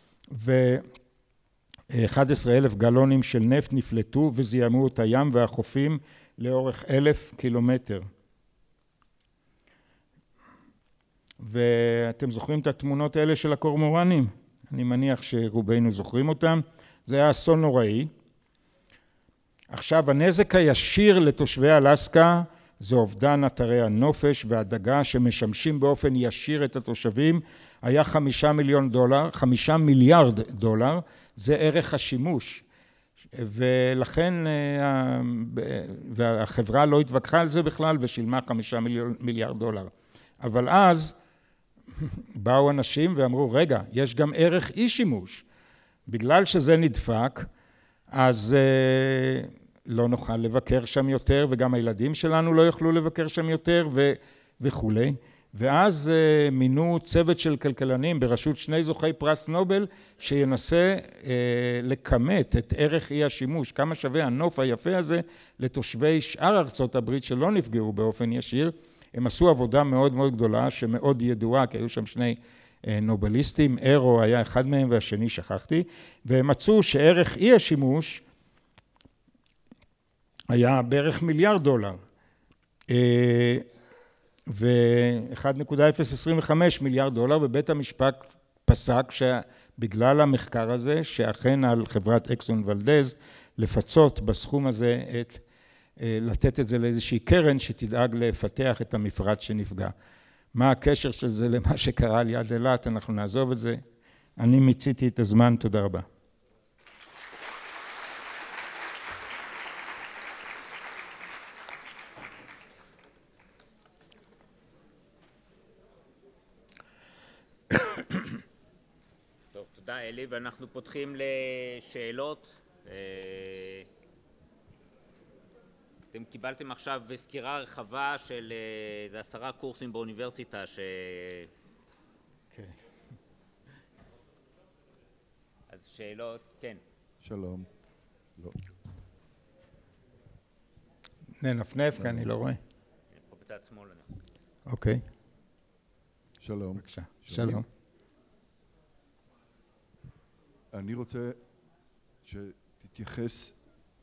ו-אחד עשר אלף גלונים של נפט נפלטו וזיהמו את הים והחופים לאורך אלף קילומטר. ואתם זוכרים את התמונות האלה של הקורמורנים? אני מניח שרובנו זוכרים אותם. זה היה אסון נוראי. עכשיו, הנזק הישיר לתושבי אלסקה זה אובדן אתרי הנופש והדגה שמשמשים באופן ישיר את התושבים, היה חמישה מיליון דולר, חמישה מיליארד דולר, זה ערך השימוש. ולכן והחברה לא התווכחה על זה בכלל ושילמה חמישה מיליארד דולר. אבל אז באו אנשים ואמרו, רגע, יש גם ערך אי שימוש. בגלל שזה נדפק, אז אה, לא נוכל לבקר שם יותר, וגם הילדים שלנו לא יוכלו לבקר שם יותר, ו, וכולי. ואז אה, מינו צוות של כלכלנים בראשות שני זוכי פרס נובל, שינסה אה, לכמת את ערך אי השימוש, כמה שווה הנוף היפה הזה לתושבי שאר ארצות הברית שלא נפגעו באופן ישיר. הם עשו עבודה מאוד מאוד גדולה, שמאוד ידועה, כי היו שם שני נובליסטים, אירו היה אחד מהם והשני שכחתי, והם מצאו שערך אי השימוש היה בערך מיליארד דולר, ו-אחד נקודה אפס עשרים וחמש מיליארד דולר, ובית המשפט פסק שבגלל המחקר הזה, שאכן על חברת אקסון ולדז, לפצות בסכום הזה את לתת את זה לאיזושהי קרן שתדאג לפתח את המפרץ שנפגע. מה הקשר של זה למה שקרה על יד אילת? אנחנו נעזוב את זה. אני מיציתי את הזמן, תודה רבה. טוב, תודה אלי, ואנחנו פותחים לשאלות. אתם קיבלתם עכשיו סקירה רחבה של איזה עשרה קורסים באוניברסיטה ש... כן. אז שאלות, כן. שלום. לא. ננפנף, כי אני לא רואה. פה בצד שמאל. אוקיי. שלום. בבקשה. שלום. אני רוצה שתתייחס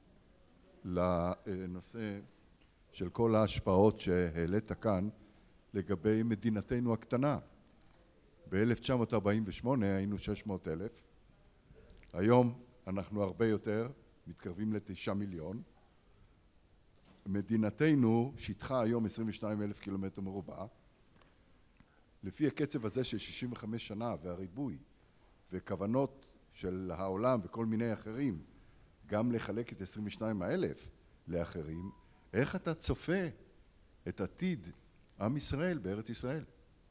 לנושא של כל ההשפעות שהעלית כאן לגבי מדינתנו הקטנה. ב-אלף תשע מאות ארבעים ושמונה היינו שש מאות אלף, היום אנחנו הרבה יותר, מתקרבים לתשעה מיליון. מדינתנו שטחה היום עשרים ושניים אלף קילומטר מרובע. לפי הקצב הזה של שישים וחמש שנה והריבוי וכוונות של העולם וכל מיני אחרים, גם לחלק את עשרים ושניים אלף לאחרים, איך אתה צופה את עתיד עם ישראל בארץ ישראל?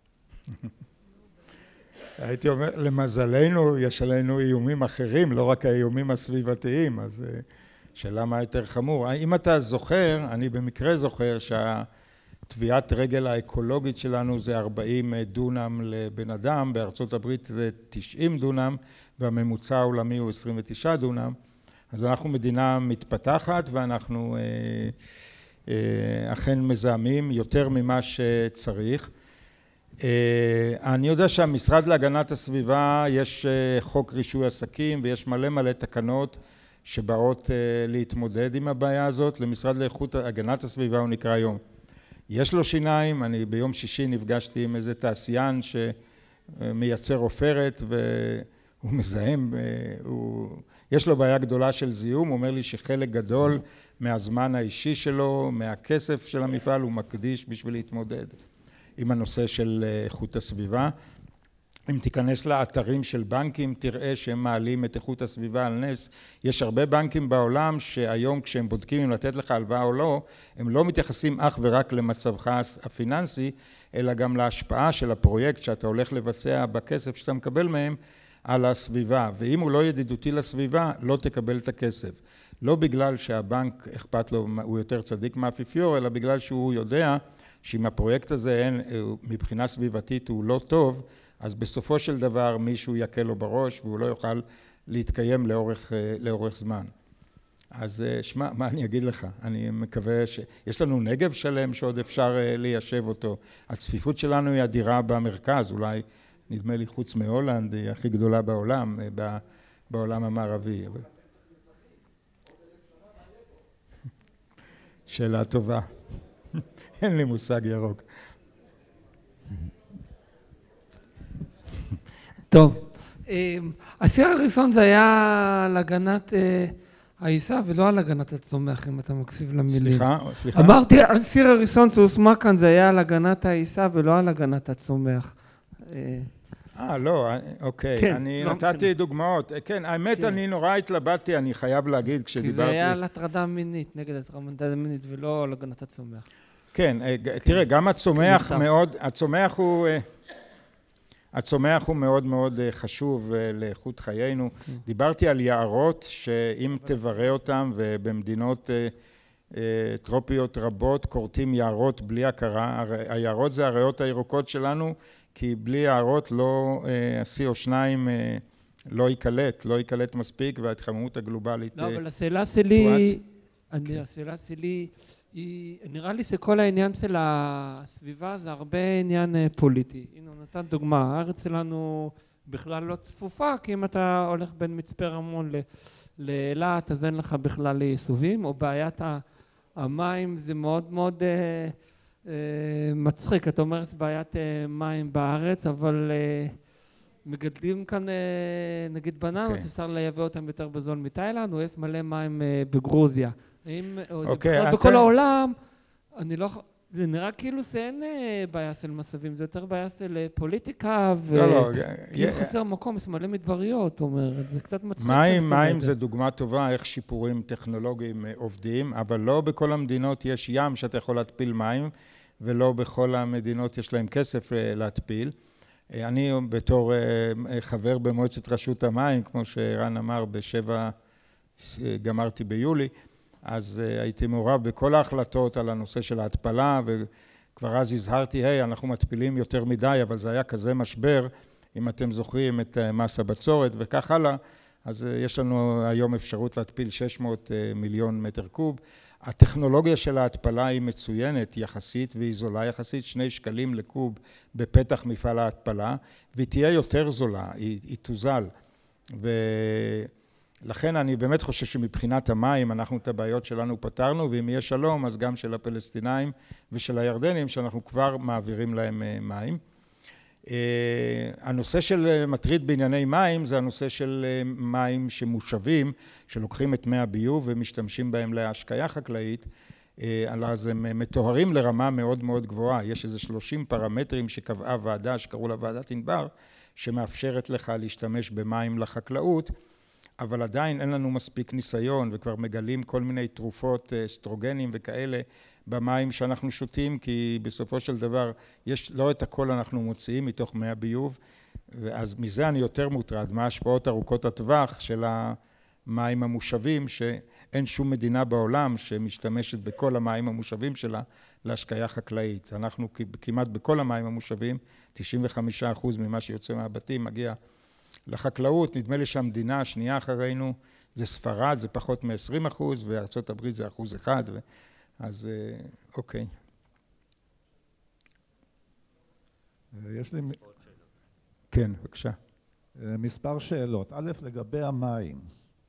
הייתי אומר, למזלנו יש עלינו איומים אחרים, לא רק האיומים הסביבתיים, אז שאלה מה יותר חמור. אם אתה זוכר, אני במקרה זוכר שהטביעת רגל האקולוגית שלנו זה ארבעים דונם לבן אדם, בארצות הברית זה תשעים דונם, והממוצע העולמי הוא עשרים ותשעה דונם. אז אנחנו מדינה מתפתחת ואנחנו אה, אה, אכן מזהמים יותר ממה שצריך. אה, אני יודע שהמשרד להגנת הסביבה יש אה, חוק רישוי עסקים ויש מלא מלא תקנות שבאות אה, להתמודד עם הבעיה הזאת. למשרד לאיכות הגנת הסביבה הוא נקרא היום. יש לו שיניים, אני ביום שישי נפגשתי עם איזה תעשיין שמייצר עופרת והוא מזהם, הוא... יש לו בעיה גדולה של זיהום, הוא אומר לי שחלק גדול מהזמן האישי שלו, מהכסף של המפעל, הוא מקדיש בשביל להתמודד עם הנושא של איכות הסביבה. אם תיכנס לאתרים של בנקים, תראה שהם מעלים את איכות הסביבה על נס. יש הרבה בנקים בעולם שהיום כשהם בודקים אם לתת לך הלוואה או לא, הם לא מתייחסים אך ורק למצבך הפיננסי, אלא גם להשפעה של הפרויקט שאתה הולך לבצע בכסף שאתה מקבל מהם, על הסביבה, ואם הוא לא ידידותי לסביבה, לא תקבל את הכסף. לא בגלל שהבנק אכפת לו, הוא יותר צדיק מהאפיפיור, אלא בגלל שהוא יודע שאם הפרויקט הזה אין, מבחינה סביבתית הוא לא טוב, אז בסופו של דבר מישהו יקל לו בראש, והוא לא יוכל להתקיים לאורך, לאורך זמן. אז שמע, מה אני אגיד לך? אני מקווה שיש לנו נגב שלם שעוד אפשר ליישב אותו. הצפיפות שלנו היא אדירה במרכז, אולי נדמה לי חוץ מהולנד, היא הכי גדולה בעולם, בעולם המערבי. שאלה טובה. אין לי מושג ירוק. טוב, הסיר הראשון זה היה על הגנת העיסה ולא על הגנת הצומח, אם אתה מקשיב למילים. סליחה, סליחה. אמרתי, הסיר הראשון שהוסמך כאן זה היה על הגנת העיסה ולא על הגנת הצומח. אה, לא, אוקיי. כן, אני לא נתתי משנה. דוגמאות. כן, האמת, כן. אני נורא התלבטתי, אני חייב להגיד, כי כשדיברתי... זה היה על הטרדה מינית, נגד הטרדה מינית ולא על הגנת הצומח. כן, תראה, גם הצומח מכתב. מאוד, הצומח הוא... הצומח הוא מאוד מאוד חשוב לאיכות חיינו. דיברתי על יערות שאם תברא אותם, ובמדינות טרופיות רבות כורתים יערות בלי הכרה. היערות זה הריאות הירוקות שלנו, כי בלי יערות לא, ה-סי או שתיים לא יקלט, לא יקלט מספיק, וההתחממות הגלובלית... לא, אבל השאלה שלי, אני, השאלה שלי, היא, נראה לי שכל העניין של הסביבה זה הרבה עניין פוליטי. הנה, הוא נתן דוגמה, הארץ שלנו בכלל לא צפופה, כי אם אתה הולך בין מצפה רמון לאילת, אז אין לך בכלל יישובים, או בעיית המים זה מאוד מאוד אה, אה, מצחיק. אתה אומר, זה בעיית אה, מים בארץ, אבל אה, מגדלים כאן, אה, נגיד בננות, okay. אפשר לייבא אותם יותר בזול מתאילנד, או יש מלא מים אה, בגרוזיה. אם, או זה okay, בכלל אתה... בכל העולם, אני לא... זה נראה כאילו שאין בעיה של מסבים, זה יותר בעיה של פוליטיקה, וכאילו חסר מקום, יש מלא מדבריות, אומרת, זה קצת מצחיק. מים, מים זה דוגמה טובה איך שיפורים טכנולוגיים עובדים, אבל לא בכל המדינות יש ים שאתה יכול להתפיל מים, ולא בכל המדינות יש להם כסף להתפיל. אני בתור חבר במועצת רשות המים, כמו שרן אמר, בשבע גמרתי ביולי, אז uh, הייתי מעורב בכל ההחלטות על הנושא של ההתפלה, וכבר אז הזהרתי, היי, אנחנו מתפילים יותר מדי, אבל זה היה כזה משבר, אם אתם זוכרים את uh, מס הבצורת וכך הלאה, אז uh, יש לנו היום אפשרות להתפיל שש מאות uh, מיליון מטר קוב. הטכנולוגיה של ההתפלה היא מצוינת יחסית, והיא זולה יחסית, שני שקלים לקוב בפתח מפעל ההתפלה, והיא תהיה יותר זולה, היא, היא תוזל. ו... לכן אני באמת חושב שמבחינת המים אנחנו את הבעיות שלנו פתרנו, ואם יהיה שלום אז גם של הפלסטינאים ושל הירדנים שאנחנו כבר מעבירים להם מים. הנושא של מטריד בענייני מים זה הנושא של מים שמושבים, שלוקחים את מי הביוב ומשתמשים בהם להשקיה חקלאית, אז הם מטוהרים לרמה מאוד מאוד גבוהה. יש איזה שלושים פרמטרים שקבעה ועדה שקראו לה ועדת ענבר, שמאפשרת לך להשתמש במים לחקלאות, אבל עדיין אין לנו מספיק ניסיון, וכבר מגלים כל מיני תרופות, אסטרוגנים וכאלה, במים שאנחנו שותים, כי בסופו של דבר, יש, לא את הכל אנחנו מוציאים מתוך מי הביוב, אז מזה אני יותר מוטרד, מה ההשפעות ארוכות הטווח של המים המושבים, שאין שום מדינה בעולם שמשתמשת בכל המים המושבים שלה להשקיה חקלאית. אנחנו כמעט בכל המים המושבים, תשעים וחמישה אחוז ממה שיוצא מהבתים מגיע לחקלאות. נדמה לי שהמדינה השנייה אחרינו זה ספרד, זה פחות מ-עשרים אחוז, וארצות הברית זה אחוז אחד, ו... אז אוקיי. יש לי... כן, בבקשה. מספר שאלות. א', לגבי המים.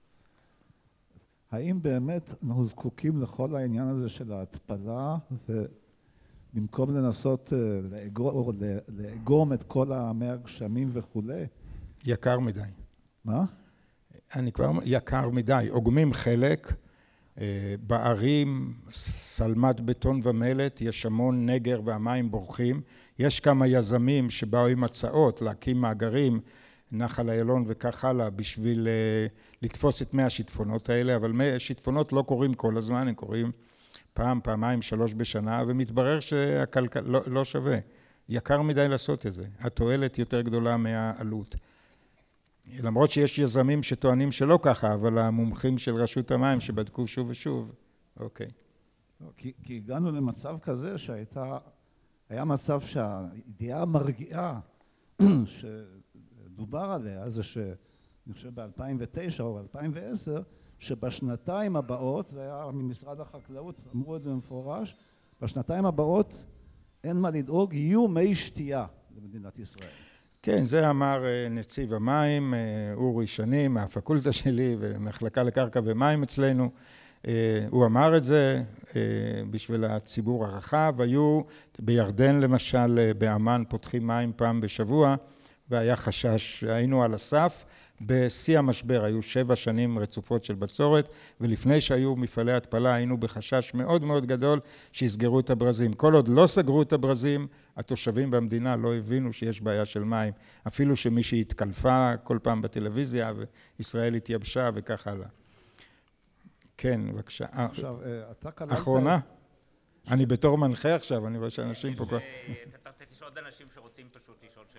האם באמת אנחנו זקוקים לכל העניין הזה של ההתפלה, ובמקום לנסות לאגור, לאגום את כל המי הגשמים וכולי? יקר מדי. מה? אני כבר... יקר מדי. אוגמים חלק, בערים, סלמת בטון ומלט, יש המון נגר והמים בורחים. יש כמה יזמים שבאו עם הצעות להקים מאגרים, נחל איילון וכך הלאה, בשביל לתפוס את מי השיטפונות האלה, אבל מי השיטפונות לא קורים כל הזמן, הם קורים פעם, פעמיים, שלוש בשנה, ומתברר שהכלכלה לא, לא שווה. יקר מדי לעשות את זה. התועלת יותר גדולה מהעלות. למרות שיש יזמים שטוענים שלא ככה, אבל המומחים של רשות המים שבדקו שוב ושוב, אוקיי. כי, כי הגענו למצב כזה שהייתה, היה מצב שהידיעה המרגיעה שדובר עליה, זה שאני חושב ב-אלפיים ותשע או אלפיים ועשר, שבשנתיים הבאות, זה היה ממשרד החקלאות, אמרו את זה במפורש, בשנתיים הבאות אין מה לדאוג, יהיו מי שתייה למדינת ישראל. כן, זה אמר נציב המים, אורי שני, מהפקולטה שלי ומחלקה לקרקע ומים אצלנו. הוא אמר את זה בשביל הציבור הרחב. היו בירדן למשל, באמן פותחים מים פעם בשבוע, והיה חשש, היינו על הסף. בשיא המשבר היו שבע שנים רצופות של בצורת, ולפני שהיו מפעלי התפלה היינו בחשש מאוד מאוד גדול שיסגרו את הברזים. כל עוד לא סגרו את הברזים, התושבים במדינה לא הבינו שיש בעיה של מים, אפילו שמישהי התקלפה כל פעם בטלוויזיה וישראל התייבשה וכך הלאה. כן, בבקשה. עכשיו, אתה קלטת... אחרונה? אני בתור מנחה עכשיו, אני רואה שאנשים פה... אתה צריך לשאול עוד אנשים שרוצים פשוט לשאול שאלות.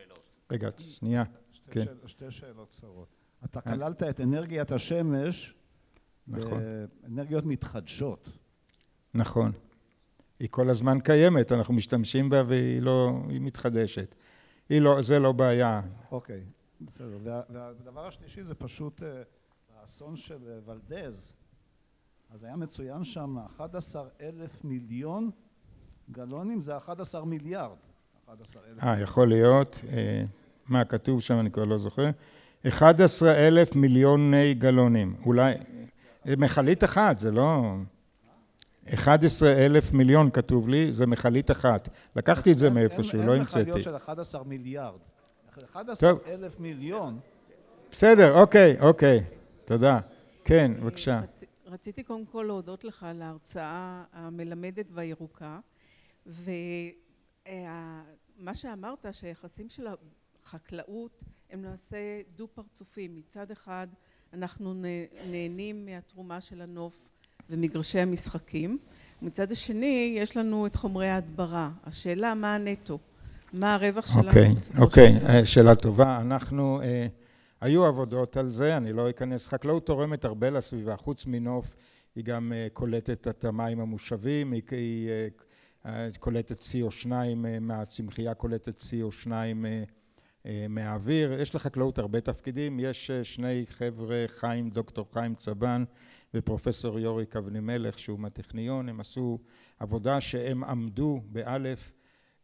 רגע, שנייה. כן. שתי שאלות קצרות. אתה כללת את אנרגיית השמש באנרגיות מתחדשות. נכון. היא כל הזמן קיימת, אנחנו משתמשים בה והיא לא, היא מתחדשת. היא לא, זה לא בעיה. אוקיי, בסדר. והדבר השלישי זה פשוט האסון של ולדז. אז היה מצוין שם אחד עשר אלף מיליון גלונים, זה אחד עשר מיליארד. אה, יכול להיות. מה כתוב שם, אני כבר לא זוכר. אחד עשר אלף מיליוני גלונים. אולי, מכלית אחת, זה לא... אחד עשר אלף מיליון כתוב לי, זה מכלית אחת. לקחתי את זה מאיפשהו, לא המצאתי. אין מכליות של אחד עשר מיליארד. אחד עשר אלף מיליון. בסדר, אוקיי, אוקיי. תודה. כן, בבקשה. רציתי קודם כל להודות לך על ההרצאה המלמדת והירוקה, ומה שאמרת שהיחסים של החקלאות הם למעשה דו פרצופים. מצד אחד אנחנו נהנים מהתרומה של הנוף ומגרשי המשחקים, ומצד השני יש לנו את חומרי ההדברה. השאלה מה הנטו, מה הרווח שלנו? אוקיי, אוקיי, שאלה טובה. אנחנו, היו עבודות על זה, אני לא אכנס. חקלאות תורמת הרבה לסביבה, חוץ מנוף היא גם קולטת את המים המושבים, היא קולטת סי או שתיים מהצמחייה, קולטת סי או שתיים מהאוויר. יש לחקלאות הרבה תפקידים, יש שני חבר'ה, חיים, דוקטור חיים צבן ופרופסור יוריק אבנימלך שהוא מהטכניון, הם עשו עבודה שהם עמדו באלף,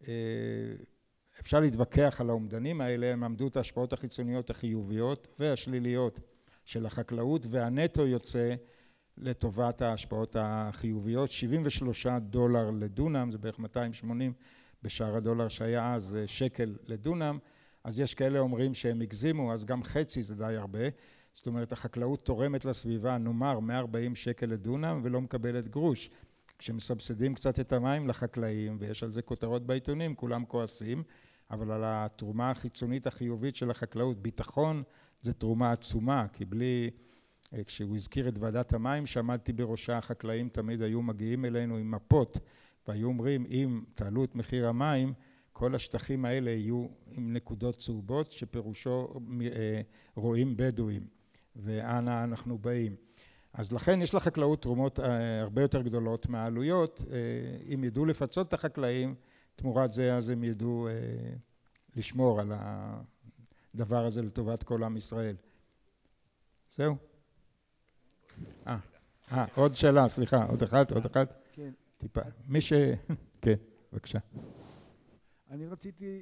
אפשר להתווכח על האומדנים האלה, הם עמדו את ההשפעות החיצוניות החיוביות והשליליות של החקלאות, והנטו יוצא לטובת ההשפעות החיוביות, שבעים ושלושה דולר לדונם, זה בערך מאתיים ושמונים בשער הדולר שהיה אז שקל לדונם, אז יש כאלה אומרים שהם הגזימו, אז גם חצי זה די הרבה, זאת אומרת החקלאות תורמת לסביבה, נאמר מאה וארבעים שקל לדונם ולא מקבלת גרוש. כשמסבסדים קצת את המים לחקלאים, ויש על זה כותרות בעיתונים, כולם כועסים, אבל על התרומה החיצונית החיובית של החקלאות, ביטחון זה תרומה עצומה, כי בלי, כשהוא הזכיר את ועדת המים, שעמדתי בראשה, החקלאים תמיד היו מגיעים אלינו עם מפות, והיו אומרים, אם תעלו את מחיר המים, כל השטחים האלה יהיו עם נקודות צהובות, שפירושו רואים בדואים, ואנה אנחנו באים. אז לכן יש לחקלאות תרומות הרבה יותר גדולות מהעלויות, אם ידעו לפצות את החקלאים, תמורת זה אז הם ידעו לשמור על הדבר הזה לטובת כל עם ישראל. זהו? אה, אה, עוד שאלה, סליחה, עוד אחת, עוד אחת. כן. טיפה, מי ש... כן, בבקשה. אני רציתי,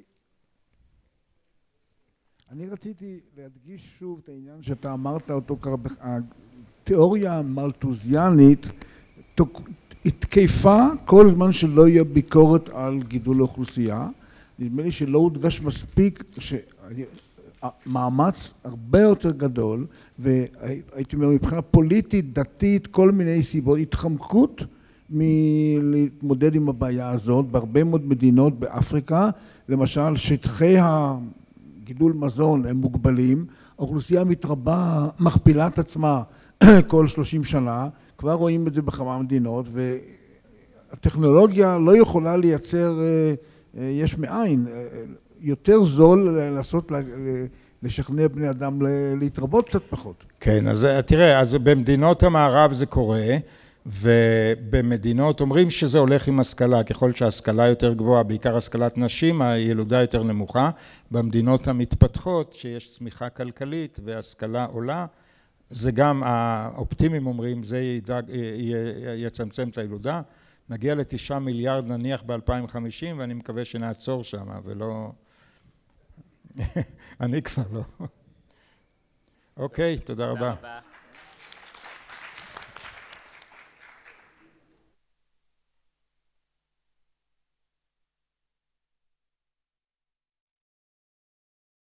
אני רציתי להדגיש שוב את העניין שאתה אמרת אותו כבר, התיאוריה המלטוזיאנית התקפה כל זמן שלא יהיה ביקורת על גידול האוכלוסייה. נדמה לי שלא הודגש מספיק שמאמץ הרבה יותר גדול, והייתי אומר מבחינה פוליטית, דתית, כל מיני סיבות, התחמקות מלהתמודד עם הבעיה הזאת בהרבה מאוד מדינות באפריקה, למשל שטחי הגידול מזון הם מוגבלים, האוכלוסייה מתרבה, מכפילה את עצמה כל שלושים שנה, כבר רואים את זה בכמה מדינות, והטכנולוגיה לא יכולה לייצר יש מאין, יותר זול לעשות, לשכנע בני אדם להתרבות קצת פחות. כן, אז תראה, אז במדינות המערב זה קורה, ובמדינות אומרים שזה הולך עם השכלה, ככל שההשכלה יותר גבוהה, בעיקר השכלת נשים, הילודה יותר נמוכה. במדינות המתפתחות, שיש צמיחה כלכלית והשכלה עולה, זה גם האופטימיים אומרים, זה ידאג, יצמצם את הילודה. נגיע לתשעה מיליארד נניח ב-אלפיים וחמישים, ואני מקווה שנעצור שם, ולא... אני כבר לא. אוקיי, תודה רבה.